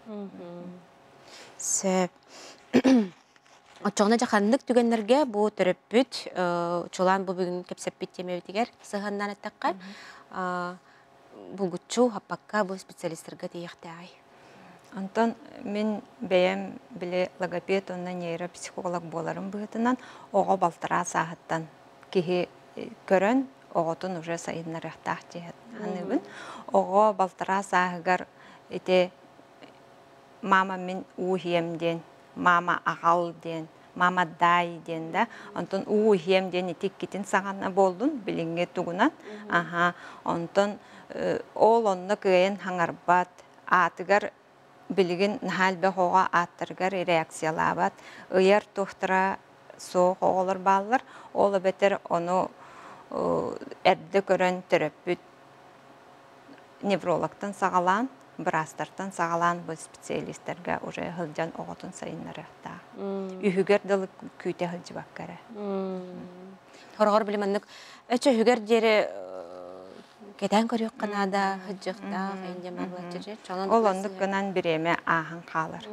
Сөп. Очона жаханлык түгеннерге бу төрөппүт, чолан бу бүгүн кепсеп биттемебитигер сыганнан аттакка. Булгучу хаппакка бу специалисттерге тияктай. Антон мен бәем биле логопед онна нейропсихолог боларым быгытынан ого балтыра сааттан кихи көрөн оготун уже сайыннарыктак жет. Аныбын ого балтыра саагар эте мама мен уухиемден, мама агал ден, мама дай ден да. Антон уухиемден тиккитин саганна болдун билинге тугунан. Аха, антон ол онна кыйын хаңарбат, атыгар билигин нахалбе хога аттыргар реакциялабат, ыяр тухтыра соқ оғылыр баллар, олы бетер оны әрді көрін төрөппүт неврологтан сағалан, бірастартан сағалан бұл специалисттерге уже хылжан оғытын сайынларықта. Үхігер дылы күйте хылжы баққары. Хорғар білімінлік, өтші үхігер дері кетен көрек қанада хылжықта, әйінде мағылатыр. Ол ондық гынан біреме ағын қалыр.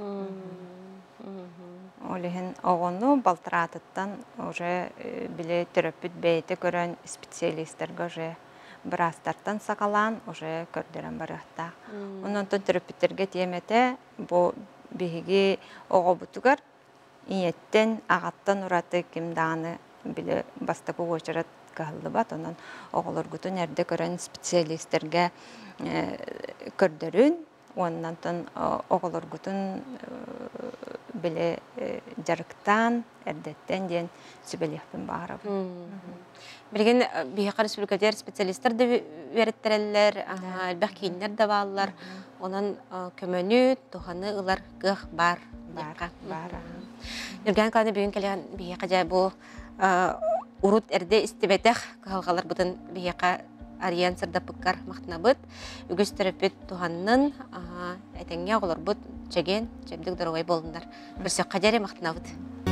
Олеген оғыны балтыратыттан уже біле төрөппүт бейті көрін специалисттерге уже бірастартан сақалан уже көрдерін барықта. Онынтын төрөппүттерге темете бұл бейге оғы бұтығар иеттен ағаттан ұраты кімдағаны біле бастықы өшірет кағылды бат. Онын оғылыр күтін әрді көрін специалисттерге көрдерін. Оннантын оғылыр күтін біле жарықтан, әрдеттен ден сүбелеқпін бағарып. Білген бейіқа республикадер специалисттер де вереттерелер, әлбәқ кейіндер де балылар. Онын көмөні, тұханы ұлар ғық бар. Бар. Үрген қаланы бүгін кәлеген бейіқа жай бұл ұрут әрде істебетек қалғалар бұтын бейіқа Ариан сырдапыккар мақтына бұд, үгіз терапевт туғанның әтенге оғылар бұд чеген, чебдік дұрғай болындар. Бірсе қадері мақтына бұд.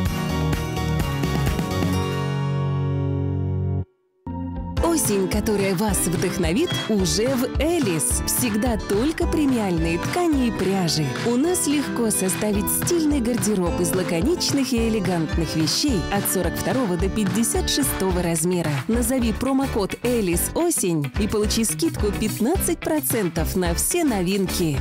Осень, которая вас вдохновит, уже в Элис. Всегда только премиальные ткани и пряжи. У нас легко составить стильный гардероб из лаконичных и элегантных вещей от сорок второго до пятьдесят шестого размера. Назови промокод Элис осень и получи скидку пятнадцать процентов на все новинки.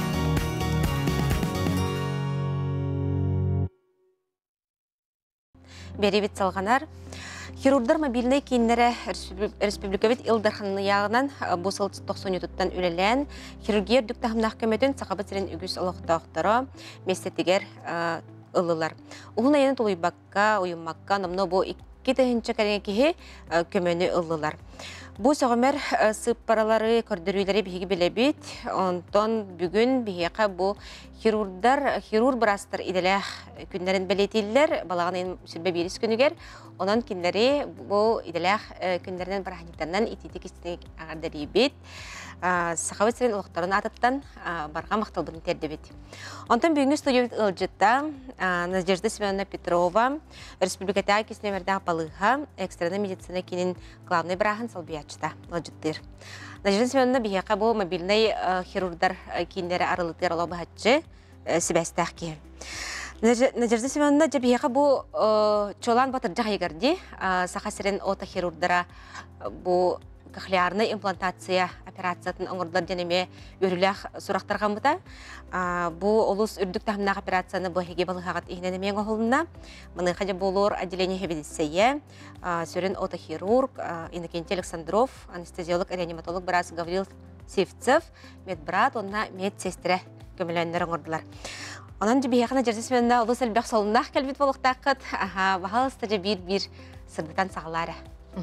Беребет салғанар. Хирургдар мобильный кейінлері республикавит илдарханны яғынан бұсыл тоқсан ютуттан үлелен хирургия дүктахымнақ көметін сақабы сірен үгіз олықтақтары местетігер ылылар. Уғын айыны тұлуйбаққа, ойымаққа, номно бұл икки тәхінші кәріңе кейі көмені ылылар. Бұл соғымер сып паралары көрдірүйлері бігі білебет, онтон бүгін бігі бұл хирургдар, хирург бірастыр иделәқ күндерін білетелілер, балағын сүрбе беріс күнігер, онын күндері бұл иделәқ күндерінен барахниктарынан итетік істінек ағардар ебет, сақавы сірен ұлықтарын атыттан барға мақталбын тердебет. Онтон бүгінгі студиовет ұлжытта Надежда Семеновна Петрова, республиката кесіне мердіға балыға, экстрена медицина кенін главный брахын салбиячта ұлжыттыр. Надежда Семеновна бігеқа бұл мобильный хирургдар кейіндері арылытыр олау бұхатчы себәстәқ ке. Надежда Семеновна бігеқа бұл чолан батыр жағайгарды, сақа сірен ота хирургдара бұл кохлеарный имплантация операциятын оңордор денеме өрүлэх сурактарга мыта. Бу олус үрдүк тахымнак операцияны быһиге балыгагат ихненемен оголунна. Мыны хаҗа болор отделение хебедисее, сөрен отохирург Иннокентий Александров, анестезиолог, реаниматолог Брас Гаврил Севцев, медбрат, онна медсестре көмөлөннөр оңордулар. Онан дибияхана жерсесменна олус элбек солуннах келбит болуктакыт. Аха, бахалыстыжа бир-бир сырдытан сагалары.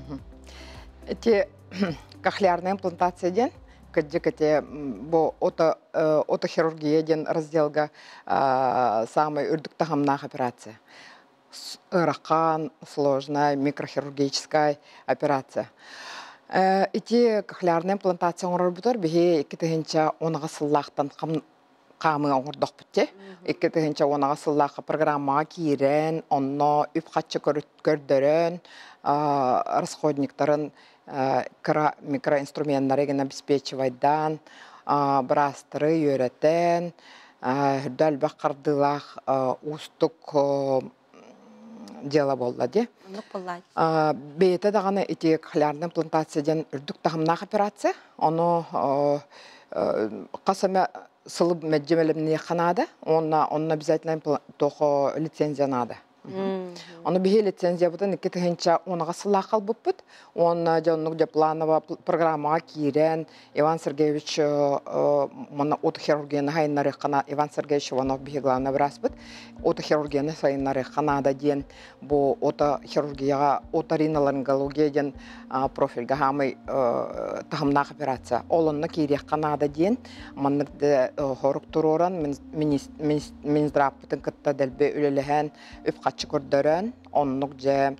Эти кохлеарная имплантация ден, кадикате бо отохирургия ден разделга самый үрдүк тахымнах операция. Ракан, сложная микрохирургическая операция. Эти кохлеарная имплантация оңорбутар бихе икитегенча онага сыллахтан камы оңордох бутте. Икитегенча онага сыллахка программага кирен, онно үпкатчы көрдөрөн, расходниктарын микроинструменттарын обеспечивайдан, брастыры үйрөтен, хүрдәл баққардылақ устук дела болды. Бейті дағаны эти кохлеарный имплантациядан үрдік тағымнақ операция. Оны қасаме сылып мәджемеліміне қанады, оны обязательно тоқы лицензия нады. Оны бихе лицензия бұдан екі тігінші оныға сылақал бұппыт. Оны жонлық депланова программаға кирен Иван Сергеевич мұны отохирургияны хайыннары қана Иван Сергеевич Иванов бихе главный враз бұд. Отохирургияны сайыннары қанада ден бұл отохирургияға оториноларингология ден профильға хамай тағымнақ операция. Олынны кейрек қанада ден мұнық хорук тұроран Минздрав бұтын күтті дәлбе үлеліген үпқатчы көрдерен, оннық же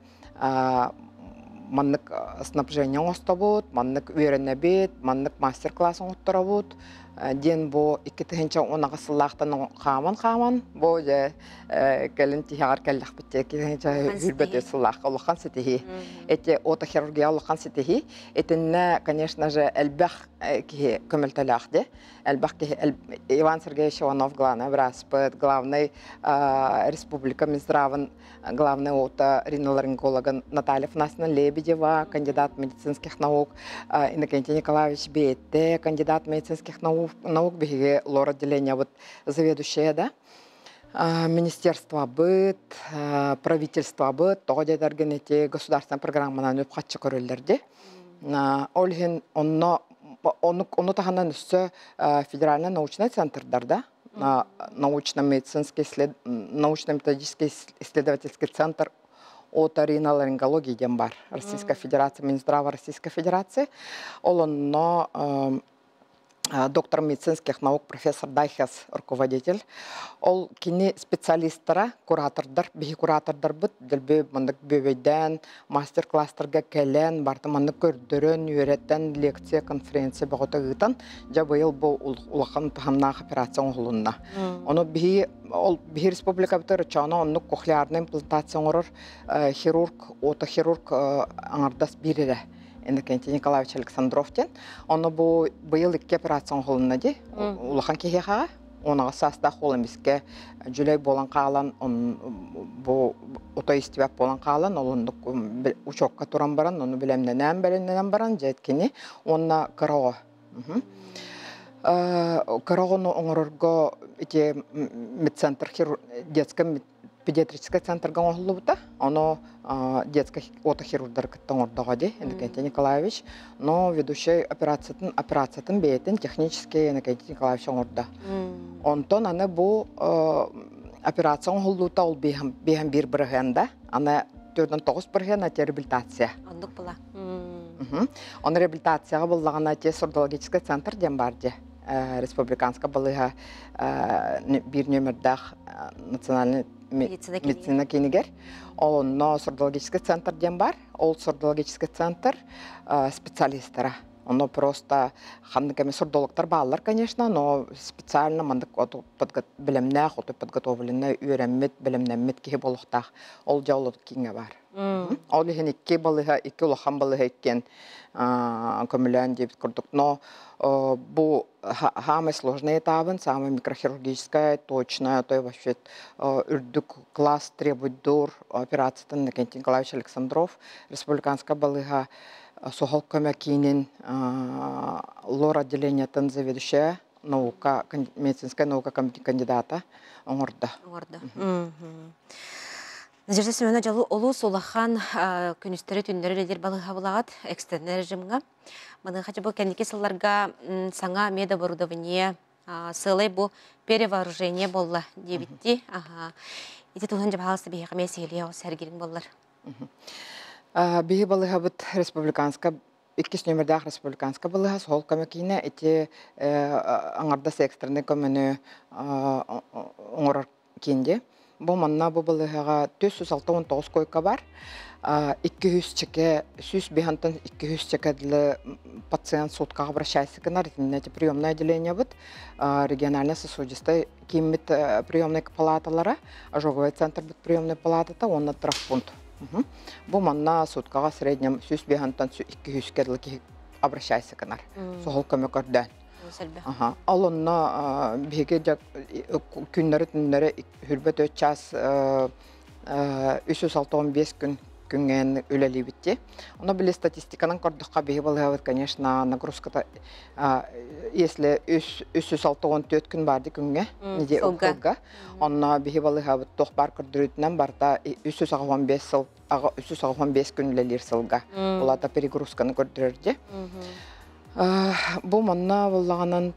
маннык снабжение оста бут, маннык үйренне бит, маннык мастер-классын оттара бут. Ден бо иккетігінші онаға сыллақтан қаман-қаман, бо же кәлін тихағар кәлләқ бітте, иккетігінші үрбәте сыллаққа олыққан сетихи. Эти отохирургия олыққан сетихи. Этінне, конечно же, әлбәқ кихи көмілтәләқ де. Әлбәқ кихи Иван Сергеевич Иванов, главный враспыт, главный республика Минздравын, главный оториноларингологын Наталья Фнасина Лебедева, кандидат медицинских наук, Иннокентий Николаевич Бетте, кандидат медицинских наук, наук беге лор отделения, вот заведующая, да, министерство быт, правительство быт, тогда дәргенете государственная программа на нөпқатчы көрілдерде. Ольхин, онно, онно тағанан үсі федеральный научный центрдар, да, научно-медицинский, научно-методический исследовательский центр оториноларингологии ден бар. Российская Федерация, Минздрава Российской Федерации. Олонно доктор медицинских наук, профессор Дайхес, руководитель. Ол кини специалисттара, куратордар, бихи куратордар бұд, ділбе мандық бөбейден, мастер-класстарға кәлен, барды мандық көрдірін, үйреттен, лекция, конференция бағыта ғытан, жабайыл бұл ұлақан тағымнақ операция оңғылынна. Оны бихи республика бұтыр, чана онық кохлеарный имплантация оңырыр, хирург, отохирург аңардас бирере. Иннокентий Николаевич Александровтен. Оны бұл бұйыл екі операция оңғылына де, ұлақан кехеға, оныға саста қолын бізге жүлей болан қалан, бұл отоистивәп болан қалан, олындық учокқа тұран баран, оны білемненен бәріннен баран, жәйткені, онына қырағы. Қырағыны оңырырға медцентр, детский педиатрический центр оңғылы бұта, оны детский отохирургдар кіттің ордаға де, Иннокентий Николаевич, но ведущий операциятын, операциятын бейтін технический Иннокентий Николаевич оңырда. Онтон аны бұл операция оңғылы бұта ол бейхен бір біргенда, аны төрден тоғыз бірген әте реабилитация. Ондық бұла. Оны реабилитацияға болдағына әте сурдологический центр ден бар де. Республиканска балыға бір нөмірдақ национальный медицина кенігер. Ол сурдологический центр ден бар. Ол сурдологический центр специалистара. Оно просто ханныками сурдологтар баллар, конечно, но специально мандык білімнәқ, подготовленный үйренмет, білімнәмет кеге болуқтақ. Ол жаулы кеңе бар. Ол ихин икки балыга, икки улахан балыга иккен көмілән дебит күрдік. Но бұл самый сложный этабын, самый микрохирургическая, точная, то есть вообще үрдік класс требует дур операциятын Никентий Николаевич Александров, республиканская балыга соғыл көмәкейнен лор отделениятын заведующая наука, медицинская наука кандидата оңырда. Оңырда. Надежда Семеновна жалу олу солахан күністері түндері ледер балыға бұлағат экстернер режимға. Маны хача бұл кәндеке сылларға саңа медоборудование сылай бұл перевооружение болла дебітті. Ити тұлғын жаб халысы бейіға мәселе сәргерін боллар. Бейі балыға бұд республиканска, иккис нөмірдәқ республиканска балыға сол көмекейіне ити аңардасы экстернер көмені оңырар кенде. Бұл манна бұл балыға төрт жүз алтын тоғыз койка бар. екі жүз чеке, сүз бейхантын екі жүз чекеділі пациент суткаға обращайся кінар. Эти приемное отделение бұд. Региональный сосудистой кеммит приемный палаталары. Ожоговый центр бұд приемный палатата, онна травпунт. Бұл манна суткаға среднем сүз бейхантын екі жүз кеділі обращайся кінар. Соғыл көмек өрден. Ал онна беге күннері түннері хүрбет өт час үч жүз алтын беш күн күнген өлелі бітті. Оны біле статистиканың көрдіққа беге балығавыд, конечно, нагрузката, если үч жүз алтын төрт күн барды күнге, неде ұлға, оны беге балығавыд тоқ бар көрдірітінен барда үч жүз алтын беш күн өлелер сылға. Олада перегрузканы көрдірерде. Бұл манна болағанын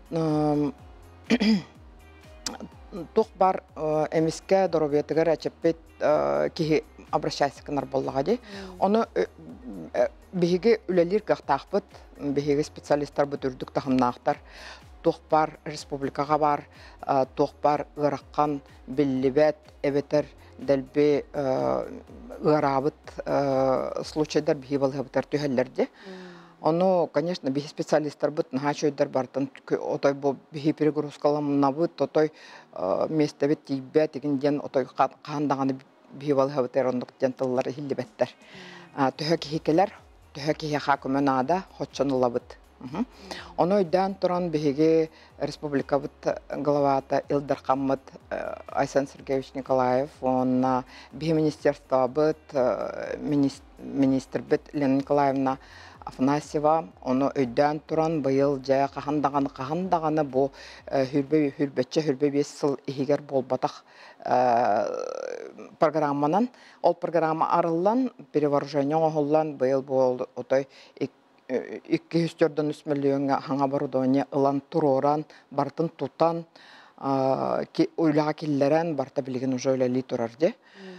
тоқ бар әмеске дұробетігер әчеппет кеге обращайся кінар болағады. Оны бейге үлелер қақтақпыт, бейге специалисттар бұд үрдік тағымнақтар. Тоқ бар республикаға бар, тоқ бар ғыраққан білібет, әбетер, дәлбе ғырабыт случайдар бейге балығабытар түйәлерде. Оно, конечно, бихи специалисттар бут, нахачойдар бартын, отой бу бихи перегрузкаламна бут, отой месте бит тибе, теген ден отой қандағаны бихи балғабытар ондық ден тыллар хилли беттер. Төхі кихикелер, төхі кихи хакумен ада, хотчанула бут. Оно өйден тұран бихиге республика бут главата Илдар Қаммыт Айсан Сергеевич Николаев, он бихи министерства бут, министр бут Лена Николаевна Афанасьева, оны өйден тұран бұйыл жая қағандағаны қағандағаны бұл хүрбетче хүрбе бес сыл егер бол батақ программанан. Ол программа арылан, перевооружение оғылан бұйыл бұл отой екі жүз үч миллионға хаңа барудоне ылан тұроран, бартын тұтан, ойлаға келлерен барта білген ұжы өйләлі тұрарды.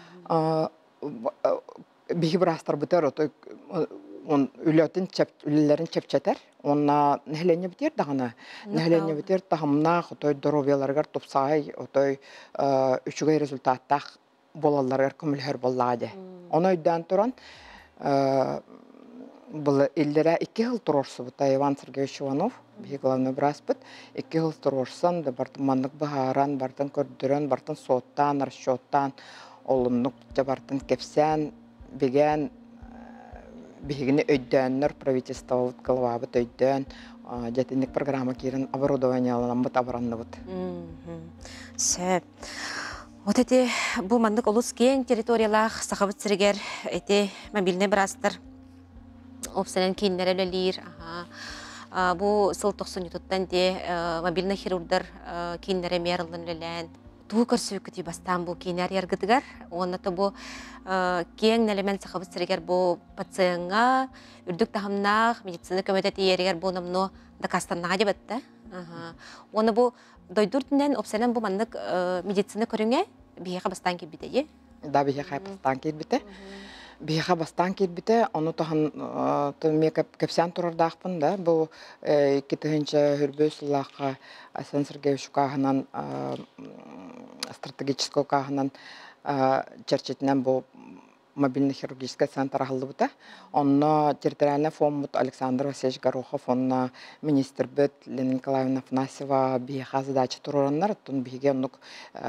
Бейі бір астар бұтар, он үләтін үлелерін чепчетер, онна нәхлене бітер дағына. Нәхлене бітер тағымна, отой доробияларғар топсағай, отой үшігай результаттақ болаларғар көмілер боллады. Оны өйден тұран, бұл елдері екі ғыл тұрорсы бұта Иван Сергеевич Иванов, бей главный брас бұт, екі ғыл тұрорсын, бартын маннық бағаран, бартын көрдірін, бартын соттан, расчеттан, олынық бартын кепсен, беген, бігіне өйденнер правительство головабыт өйден, жетінік программа керін оборудование алынан бұт абыранны бұт. Сөп. Вот эти бұл мандық олыс кең территориялақ сақабыт сірігер, эти мобильный брастыр, опсанен кейіндер өлелер, бұл сыл тоқсын ютуттан де мобильный хирургдар кейіндері мерілін өлелен. Туы көрсі өкіті бастан бұл кейінер ергідігер, онаты бұл кең нәлемен сақабыт сірігер бұл пациентға үрдік тағымнақ, медицина көмөтеті ергер бұл намно дақастаннаға дебетті. Оны бұл дойдурдынан опсанен бұл мандық медицина көріңе бейеға бастан келбейді, е? Да, бейеға бастан келбейді. Бейеға бастан келбейді, оны тұғын мен көпсен тұрардақпын да, бұл кетігінші хүрбөз ұлаққа Айсан Сергеевич қағынан, стратегический қағынан черчетінен бұл мобильный хирургический центр ағылды бұта. Онна территориальный фонд Александр Васильевич Горохов, онна министр бөт Лена Николаевна Афанасьева бейеға задача тұрыраннар, тұн бейге онық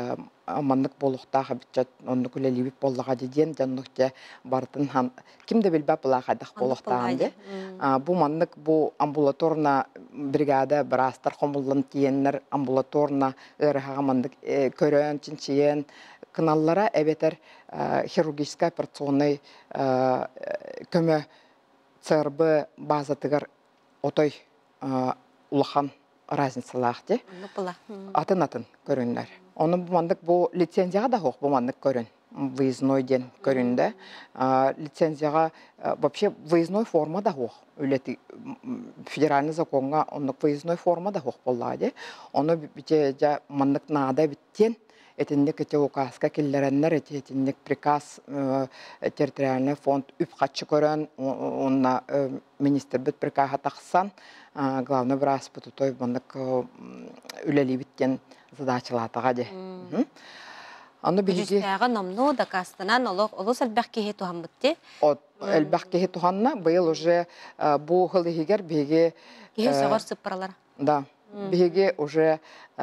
маннык болуктага битчат онну күлелибит боллага диден жаннукте бартын хан кимде билбеп булахадах болуктаанды. Бу маннык бу амбулаторна бригада брастар хомуллан тиеннер амбулаторна ырыхага мандык көрөн чинчиен каналлара эбетер хирургический операционный көмө црб базатыгар отой улахан разницалахты. Атын атын көрүннөр. Оны бу мандык бу лицензияга да хок бу мандык көрүн. Выездной ден көрүндө. Лицензияга вообще выездной форма да хок. Үлети федеральный законга онук выездной форма да хок боллады. Оны бите жа мандык нада биттен этинник эте указка киллереннер этинник приказ территориальный фонд үп катчы көрөн онна министр бит приказга таксан главный врач той мандык үлели биттен задачалатага де. Аны биги Жүстәгә номну да кастынан олог олус албакки тухамбытты. От албакки туханна быел уже бу хылыгер биги Ке сагар сыппаралар. Да. Биги уже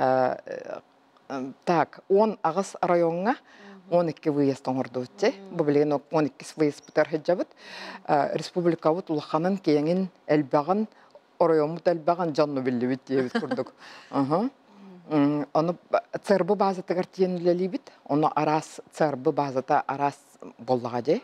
так, он агыс районга он эки выезд оңордутте. Бу билген он эки выезд бутар хеджабыт. Республика бут улханын кеңин элбагын районмут элбагын жанны билибит дебит курдук. Ага. Оны црб базаты картиенлели бит. Оны арас црб базата арас боллага де.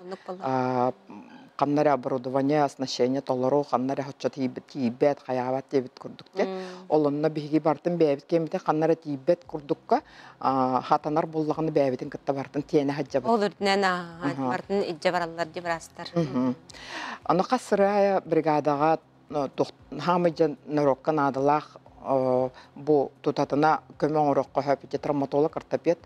Каннара оборудование, оснащение толору, каннара хочет тибет, хаяват дебит курдукте. Олонна биги бартын бэбит кемите каннара тибет курдукка хатанар боллаганы бэбитин кытта бартын тиене хаджабыт. Олар нена бартын иджабараллар дебрастар. Аны касырая бригадага хамыжа норокка надалах бу тутатына көмөң орокко хөпите травматолог, ортопед,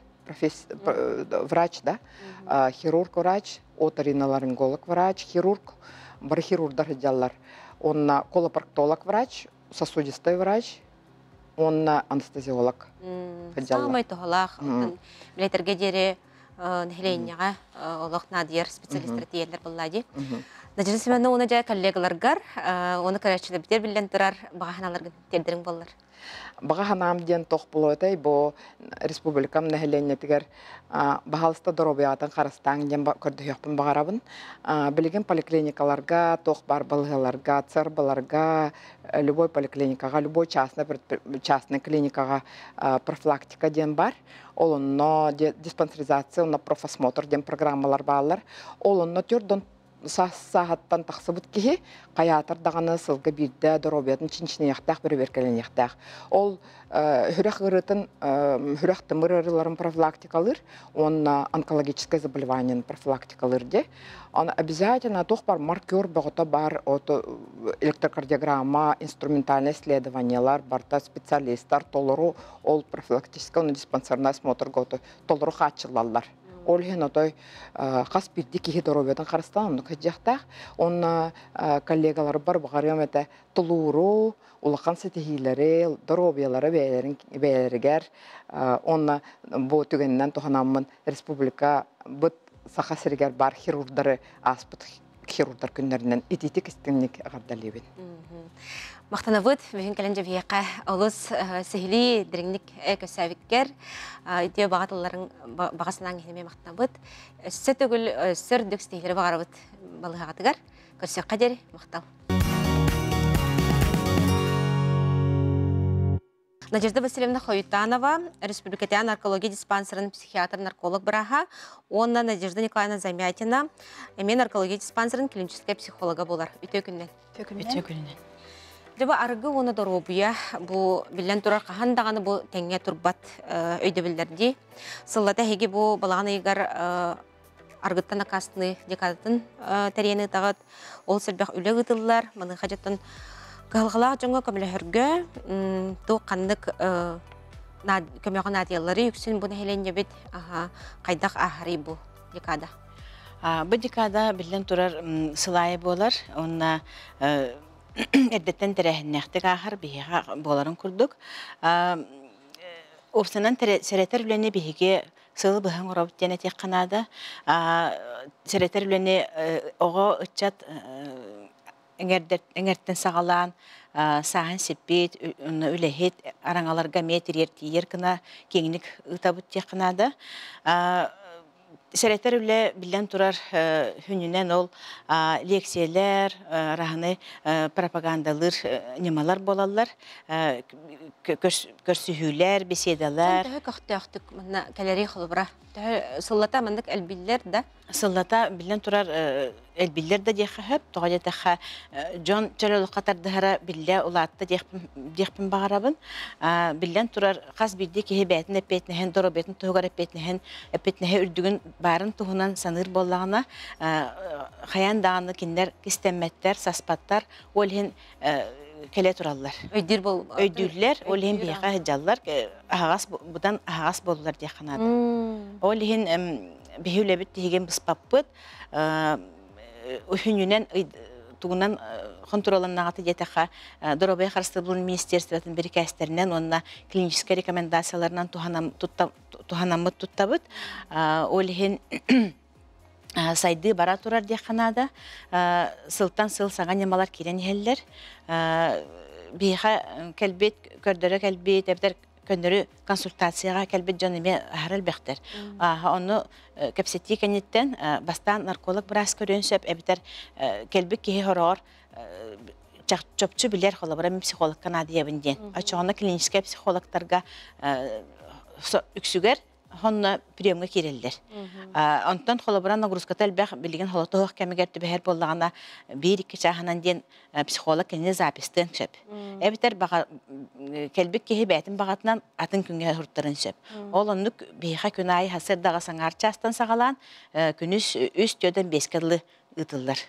врач, да, хирург врач, оториноларинголог врач, хирург, бар хирургдар хеджаллар. Он колопроктолог врач, сосудистый врач, он анестезиолог. Самый тухалах, билетерге дере нехленяга олох надир специалисттер тиерлер буллади. Нәҗәсәмәне оны җай коллегаларгар, оны карачылы битер белән торар баганаларга тердерин буллар. Баганам ден тох булотай бу республикам нәһәленне тигәр баһалыста доробиятын карастан ден көрдө япын багарабын. Билеген поликлиникаларга, тох бар балгаларга, цербаларга, любой поликлиникага, любой частный частный клиникага профилактика ден бар. Олонно диспансеризация, на профосмотр ден программалар баллар. Олонно төрдөн сааттан тақсыбыт кихи қаятыр дағаны сылғы бирді доробиятын чинчіне яқтақ бір беркелен яқтақ. Ол хүрек ғырытын, хүрек тымыр ырыларын профилактикалыр, он онкологическое заболевание профилактикалыр де. Он обязательно тоқ бар маркер бағыта бар, электрокардиограмма, инструментальное исследованиялар, барта специалисттар, толыру, ол профилактическое, он диспансерный осмотр готы, толыру қатшылалар. Олхен отой қас бірді кеге доробиятын қарыстан, оны көджектақ. Оны коллегалар бар бұғарым әті тұлуыру, улақан сетихилері, доробиялары бәйлерігер. Оны бұл түгеннен тұханамын республика бұд сақа сіргер бар хирургдары аспыт хирургдар күнлерінен итетік істіңнік ғардалебін. Мақтанавыд, бүгін кәлінже бейеқа олыс сехили діріңнік көсәвіккер, идея бағатыларын бағасынан кенеме мақтанавыд. Өссі түгіл өссір дөк стейлері бағарабыд балығағатығар. Көрсек қадері, мақтал. Надежда Васильевна Хоютанова, республикатян наркология диспансерын психиатр-нарколог браха, онна Надежда Николаевна Замятина, эмен наркология диспансерын клиническая психолога болар. Үтө күннен. Үтө күннен. Дәбі арғы оны доробия, бұл білен тұрар қағандағаны бұл тәңе тұрбат өйді білдерді. Сыллата хеге бұл балағаны егер арғыттан ақасыны декадатын тәрені тағыт, ол сәлбәқ үлі ғытылылар, мұны қажеттін ғалғылақ жоңға көмілі хүргі, тұу қандық көмеғын адиялары үксін бұны хелене бет қайдақ ахари бұл декада. Бұл декада білен тұрар сылайы болар, онна Эрдеттен тәрәһіннәқтік ағар бейіға боларын күрдік. Опсынан сәрәтер үләне бейіге сылы бұғын ұрабыт дәне тек қанады. Сәрәтер үләне оға ұтчат эңерттен сағалан, сағын сеппет, үлехет, араңаларға метр ертейер кіна, кеңінік ұтабыт тек қынады. Сәреттер үлі білден тұрар хүнінен ол лекциялар, рағыны пропагандалыр немалар болалар, көрсүхүлер, беседалар. Тәһә кахтыяқтык мына кәлери хылбыра. Тәһә сыллата мындык әлбиллер да. Сыллата білден тұрар әлбиллер да дейхі хөп, тоғады тәхі Джон Чөлөл қатардығыра білі ұлатты дейхпін бағарабын. Білден тұрар қаз білді кеге бәтін әпетінен, дұры бәтін тұғығар әпетінен, әпетінен үрдігін барын тұғынан саныр болағына қаян дағаны кендер кістемметтер, саспаттар, олхен келе тұралар. Өйдір бол. Өйдірлер, олхен бейға жаллар, бұдан ағас болулар дейханады. Олхен бейхілі біт дейген бұспаппыт, үхінінен тугунан контролын нағаты детаха Доробай Харстаблын министерствотын бір кәстерінен, онына клиническая рекомендацияларынан туханамыт туттабыт. Олхен сайды бара турар дейханада, сылтан сыл саған емалар керен елдер. Бейха кәлбет, көрдірі кәлбет, әбдер көндірі консультацияға кәлбет жаныме әріл бәқтір. Оны көпсетті кәнеттен бастан нарколог біраз көрен сөп, әбітер кәлбет кеге хорор чөпчі білер қолабыра мен психолог канады ебінден. Ачығына клиническая психологтарға үксігер, Хонна приемга кирелдер. Онтан холобран нагрузката әлбәқ білген холотоғық кәмігерді бәхер болағына бір-екі чағынан ден психолог кәне запистен шөп. Әбітер кәлбік кеге бәтін бағатынан атын күнге ұрттырын шөп. Ол онлық бейға күн айы хасырдағы саңар частан сағалан күніс үз төден бескерлі ұтылдар.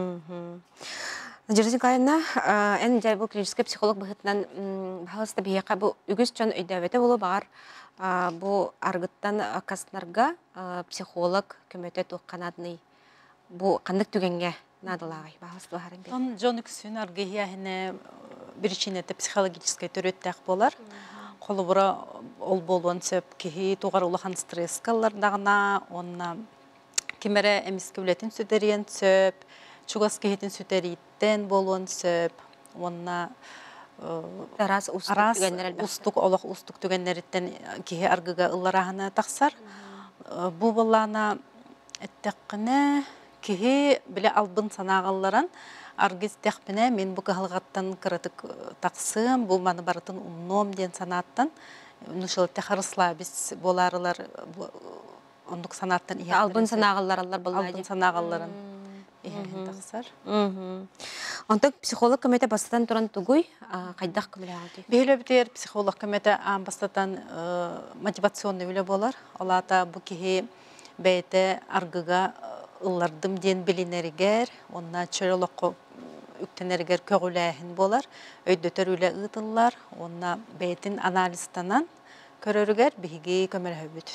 Надежда Николаевна, ән жай бұл клинический психолог бұғытынан бағалысты бейға бұл үгіз чон өйдәуеті болу бағар. Бу аргыттан кастнарга психолог көмөтө туққанадный бу кандык түгенге надылагай бағысту харым бе. Он Джон Үксүн аргыя хене биричинете психологический төрөттәк болар. Колубура ол болуан сөп кихи тугар улахан стресс каллардагына, онна кимере эмискевлетин сүдерен сөп, чугас кихитин сүтериттен болуан сөп, онна Арас устук олох устук түгеннеріттен кеге аргыга ылларахана тақсар. Бу боллана әттәққіне кеге біле албын санағалларан аргыз тәқпіне мен бұ қағылғаттан қыратық тақсым, бұл маны барытын ұмном ден санаттан. Нұшыл тәқарысла біз боларылар ондық санаттан. Албын санағаллар боллайды. Албын санағалларын. Тақсар. Онтак психолог көмете бастатан туран тугуй, қайдақ көмеле алды? Бейлі бітер психолог көмете бастатан мотивационный үлі болар. Олата бұ кеге бәйті аргыға ұллардым ден білінерігер, онна чөрелоққы үктенерігер көгіләхін болар. Өйдөтер үлі ұтылар, онна бәйтін анализтанан көрерігер бігі көмеле өбіт.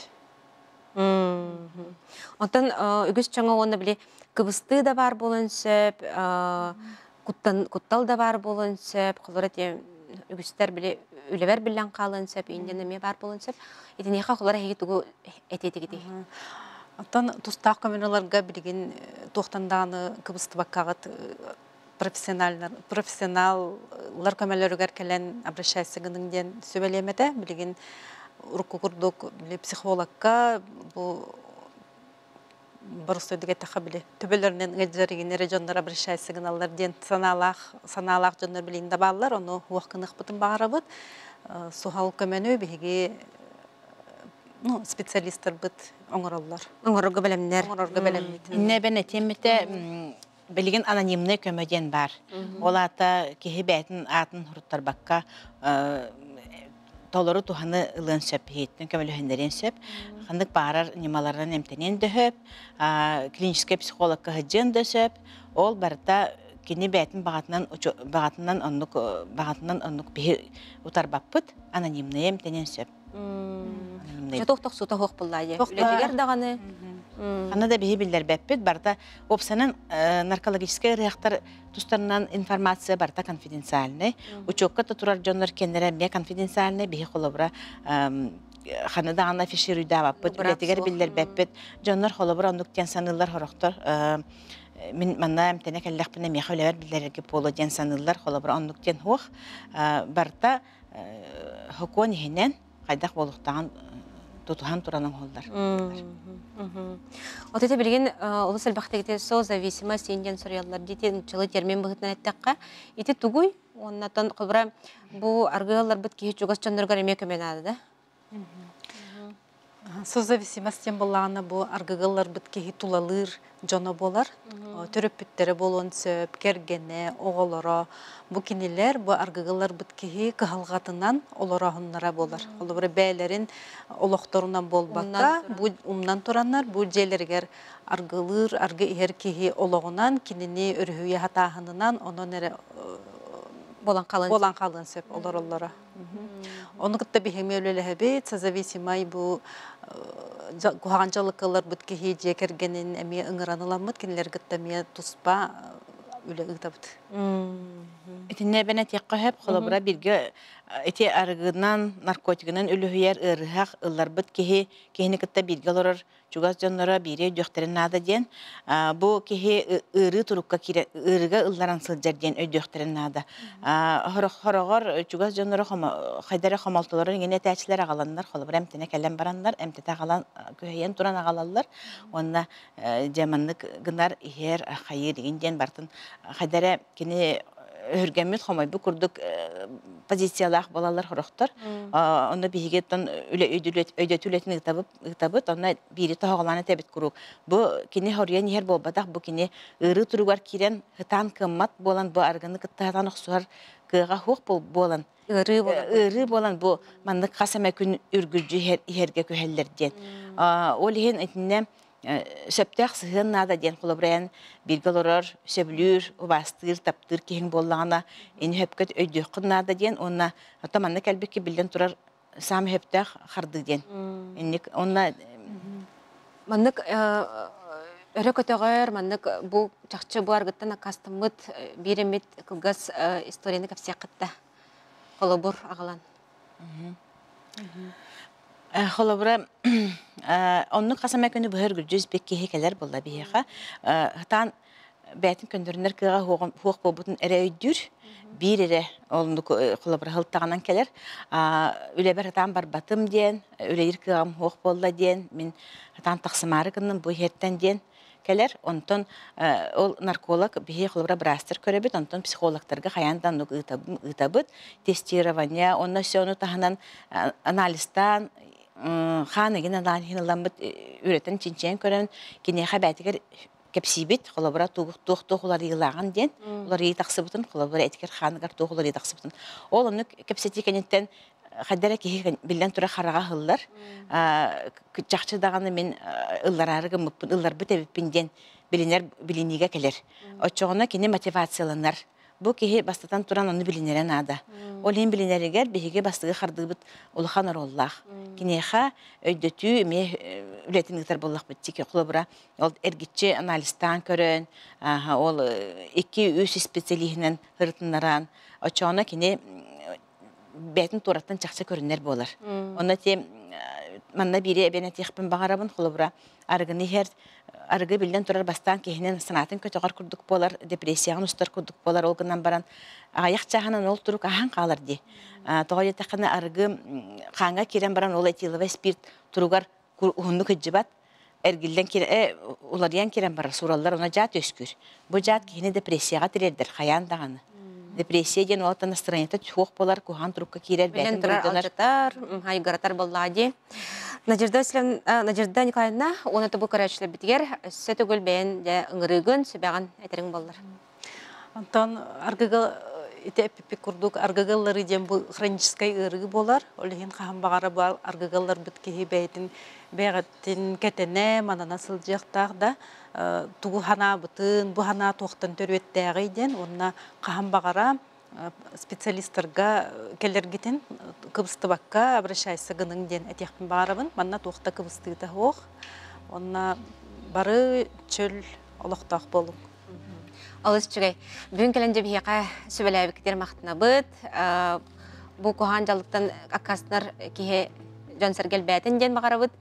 Онтан үгіз чаңа оны біле кыбысты да бар болын сөп, куттал да бар болын сөп, қолыр әте үгістер біле үлевер білен қалын сөп, үйінденеме бар болын сөп. Етінеқа қолар әйгі түгі әтетігіде. Онтан тұстақ көмераларға білген тоқтандағыны кыбысты баққағыт профессионаллар көмелерігер кәлен обращайсығыныңден сөбелемеді, білген ұрқы құрдық психологқа бұл Барысты өдіге тақа біле. Төбелерінен ғаджарыген режондар обращайсығын алар ден саналақ жондар білейінде балылар, оны уаққын ұқпытын бағара бұд. Сухал көмені бейге специалистер бұд оңыралылар. Оңырығы бәлемдер. Оңырығы бәлемдер. Не бәні темметі білген анонимный көмеден бар. Ол ата кеге бәйтін атын ұрыттар баққа толору туханы ылын сөп хейттен көмөлөһөндерен сөп. Хандык барар немалардан эмтенен дөһөп, клинический психолог кыһыжын да сөп. Ол барта кини бәтин багатынан багатынан оннук багатынан оннук бе утар баппыт анонимный эмтенен сөп. Жотоқтық сута хоқ бұллайы. Үлетігер дағаны. Хана да бейі білдер бәппет, барда опсанын наркологический реактор тұстарынан информация барда конфиденциальный. Учокка тұрар жонлар кендері бе конфиденциальный, бейі қолыбыра хана да ана фишируйда бәппет, үлетігер білдер бәппет. Жонлар қолыбыра ондық тен санылар хорықтар Мен манна эмтене келләхпене меха үләбәр билдерге поло ден саныллар холобыр оннук ден хух барта хокон хинен кайдак болуктаган тутухан туранын холдар. Вот это билген улус элбахтегите созависимость инден сорияллар дитен жылы термин быгытнан әттәкка. Ите тугуй, оннатан кыбра бу аргылар бит ки чугас чондыргар эме көменады да. Созависимостен болағына бұл аргығылар бүткеге тулалыр жоны болар. Түріп бүттері болуын сөп, кергені, оғылыра. Бұл кенелер бұл аргығылар бүткеге қығалғатынан олыра ғыннара болар. Олы бір бәйлерін олықтарынан болбаққа, бұл умнан тұранар, бұл жерлергер аргылыр, арғы еркеге олығынан, кенені үрхуе хатағынынан, оның әрі болан қалын сөп олар олара. Оны күтті бігеме өлелі әбет, созависимай бұл куханчалыккалар бүткеге жекергенин эми ыңыраныламыт кенелер күтті ме туспа үлі ұқтабыт. Этинне бәне текка хеп холобра бирге эти аргынан наркотигынан үлүһүер ырыхак ыллар бүткеге кехини күтті бирге олар чугас жоннора бире жөктерин нада ден бу кеhe ыры турукка кире ырыга ылларан сылжар ден өйдөктерин нада хорогор чугас жоннора хайдара хамалтылары гене тәчләр агаланнар холобра эмтене келен бараннар эмтете агалан көйен туран агалаллар онна жаманнык гынар ихер хайыр ден бартын хайдара кене өргәмет хомай бу курдук позициялах балалар хорохтар онда бигеттен үле өйдөт өйдөтүлетин табып табып онда бири тагыланы табит курук бу кине хорьян хер болбатак бу кине ыры туругар кирен хытан кыммат болан бу арганы кыттан оксуар кыга хук бол болан ыры болан ыры болан бу манны касама күн үргүжү херге көһеллерден ол хен этинне сөптәк сыгын нада ден холобраян биргалорор сөблүр убастыр таптыр кең боллагана ин хөпкөт өйдөккүн нада ден онна атаманны калбекке билден турар сам хөптәк харды ден инник онна маннык өрө көтөгөр маннык бу чакчы бу аргыттан кастымыт биремет кылгас историяны капсякытта холобур агалан холобра онны касама көне бөхөр гүрҗүз бекке хекелер булла бияха тан бәтин көндөрнөр кыга хук болбутун эре өйдүр бир эре олну холобра хылтаганан келер үлебер тан бар батым ден үлейир кыгам хук болла ден мен тан таксымары кынын бу хеттен ден келер онтон ол нарколог бие холобра брастер көрөбүт онтон психологтарга хаяндан ну ытабыт тестирование онна сөөнү таханан анализтан ханы гена ланхин ламбыт үрөтен чинчен көрөн кине хабатигер кепсибит холобра тугук тохтохулар ылаган ден улар итаксыбытын холобра этикер ханыгар тохулар итаксыбытын ол ону кепсетикенеттен хаддара ки билен тура харага хыллар жакчы даганы мен ылларарыгы мыппын ыллар битебиппинден билинер билиниге келер очогуна кине мотивацияланар бу ки бастатан туран аны билинерен ада ол ин билинеригер биге бастыгы хардыбыт улхан ороллах кинеха өйдөтү ме үлетиниктер боллак биттики кулобра ол эргитче анализтан көрөн ол эки үч специалистинен хыртынаран очогуна кине бәтин тураттан чакча көрүнөр болар. Онда те манна бире бене техпин багарабын холобра аргыны хер аргы билден турар бастан кехинен санатын көтөгөр курдук болар, депрессияны устар курдук болар олгынан баран аяк чаханан ол турук ахан калар ди. Тогой такына аргы ханга кирен баран ол этиловый спирт туругар хунну көҗибат эргилден кире улардан кирен бар сураллар она жат өскүр. Бу жат кехине депрессияга тиредер хаян даганы. Депрессия ден олта настроението чух болар кухан трукка кирер бәтин бурдылар хайгаратар боллади Надежда Ислам Надежда Николаевна оны табу карачлар битгер сөтөгөл бәен дә ыңгырыгын сөбәгән әтерең боллар. Антон аргыгы ите эпипи курдук аргыгыллары ден бу хронический ырыгы болар. Олеген хаһам багара бар аргыгыллар биткеһи бәйтин бәгәттин кетене манана сылҗактар да тугу хана бутын бу хана тоқтан төрөттәгы ден онна хаһам багара специалистларга келергитин кыбыстыбакка обращайся гының ден этехпин барабын манна тоқта кыбыстыта хох онна бары чөл олоқтақ болу. Алыс чүгей, бүгін келенде бейеқа сөбеләбіктер мақтына бұд, бұл кухан жалықтан аққасынар кейе жон сәргел бәтін ден бағара бұд,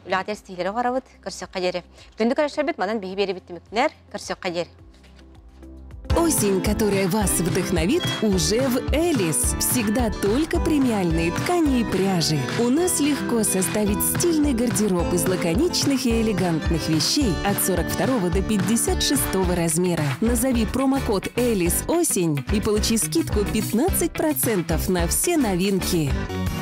үләтер стилері қарабыт, көрсек қадері. Күнді көрішер бет, манан бейі бері біттіміктер, көрсек қадері. Осень, которая вас вдохновит, уже в Элис. Всегда только премиальные ткани и пряжи. У нас легко составить стильный гардероб из лаконичных и элегантных вещей от сорок второго до пятьдесят шестого размера. Назови промокод Элис осень и получи скидку пятнадцать процентов на все новинки.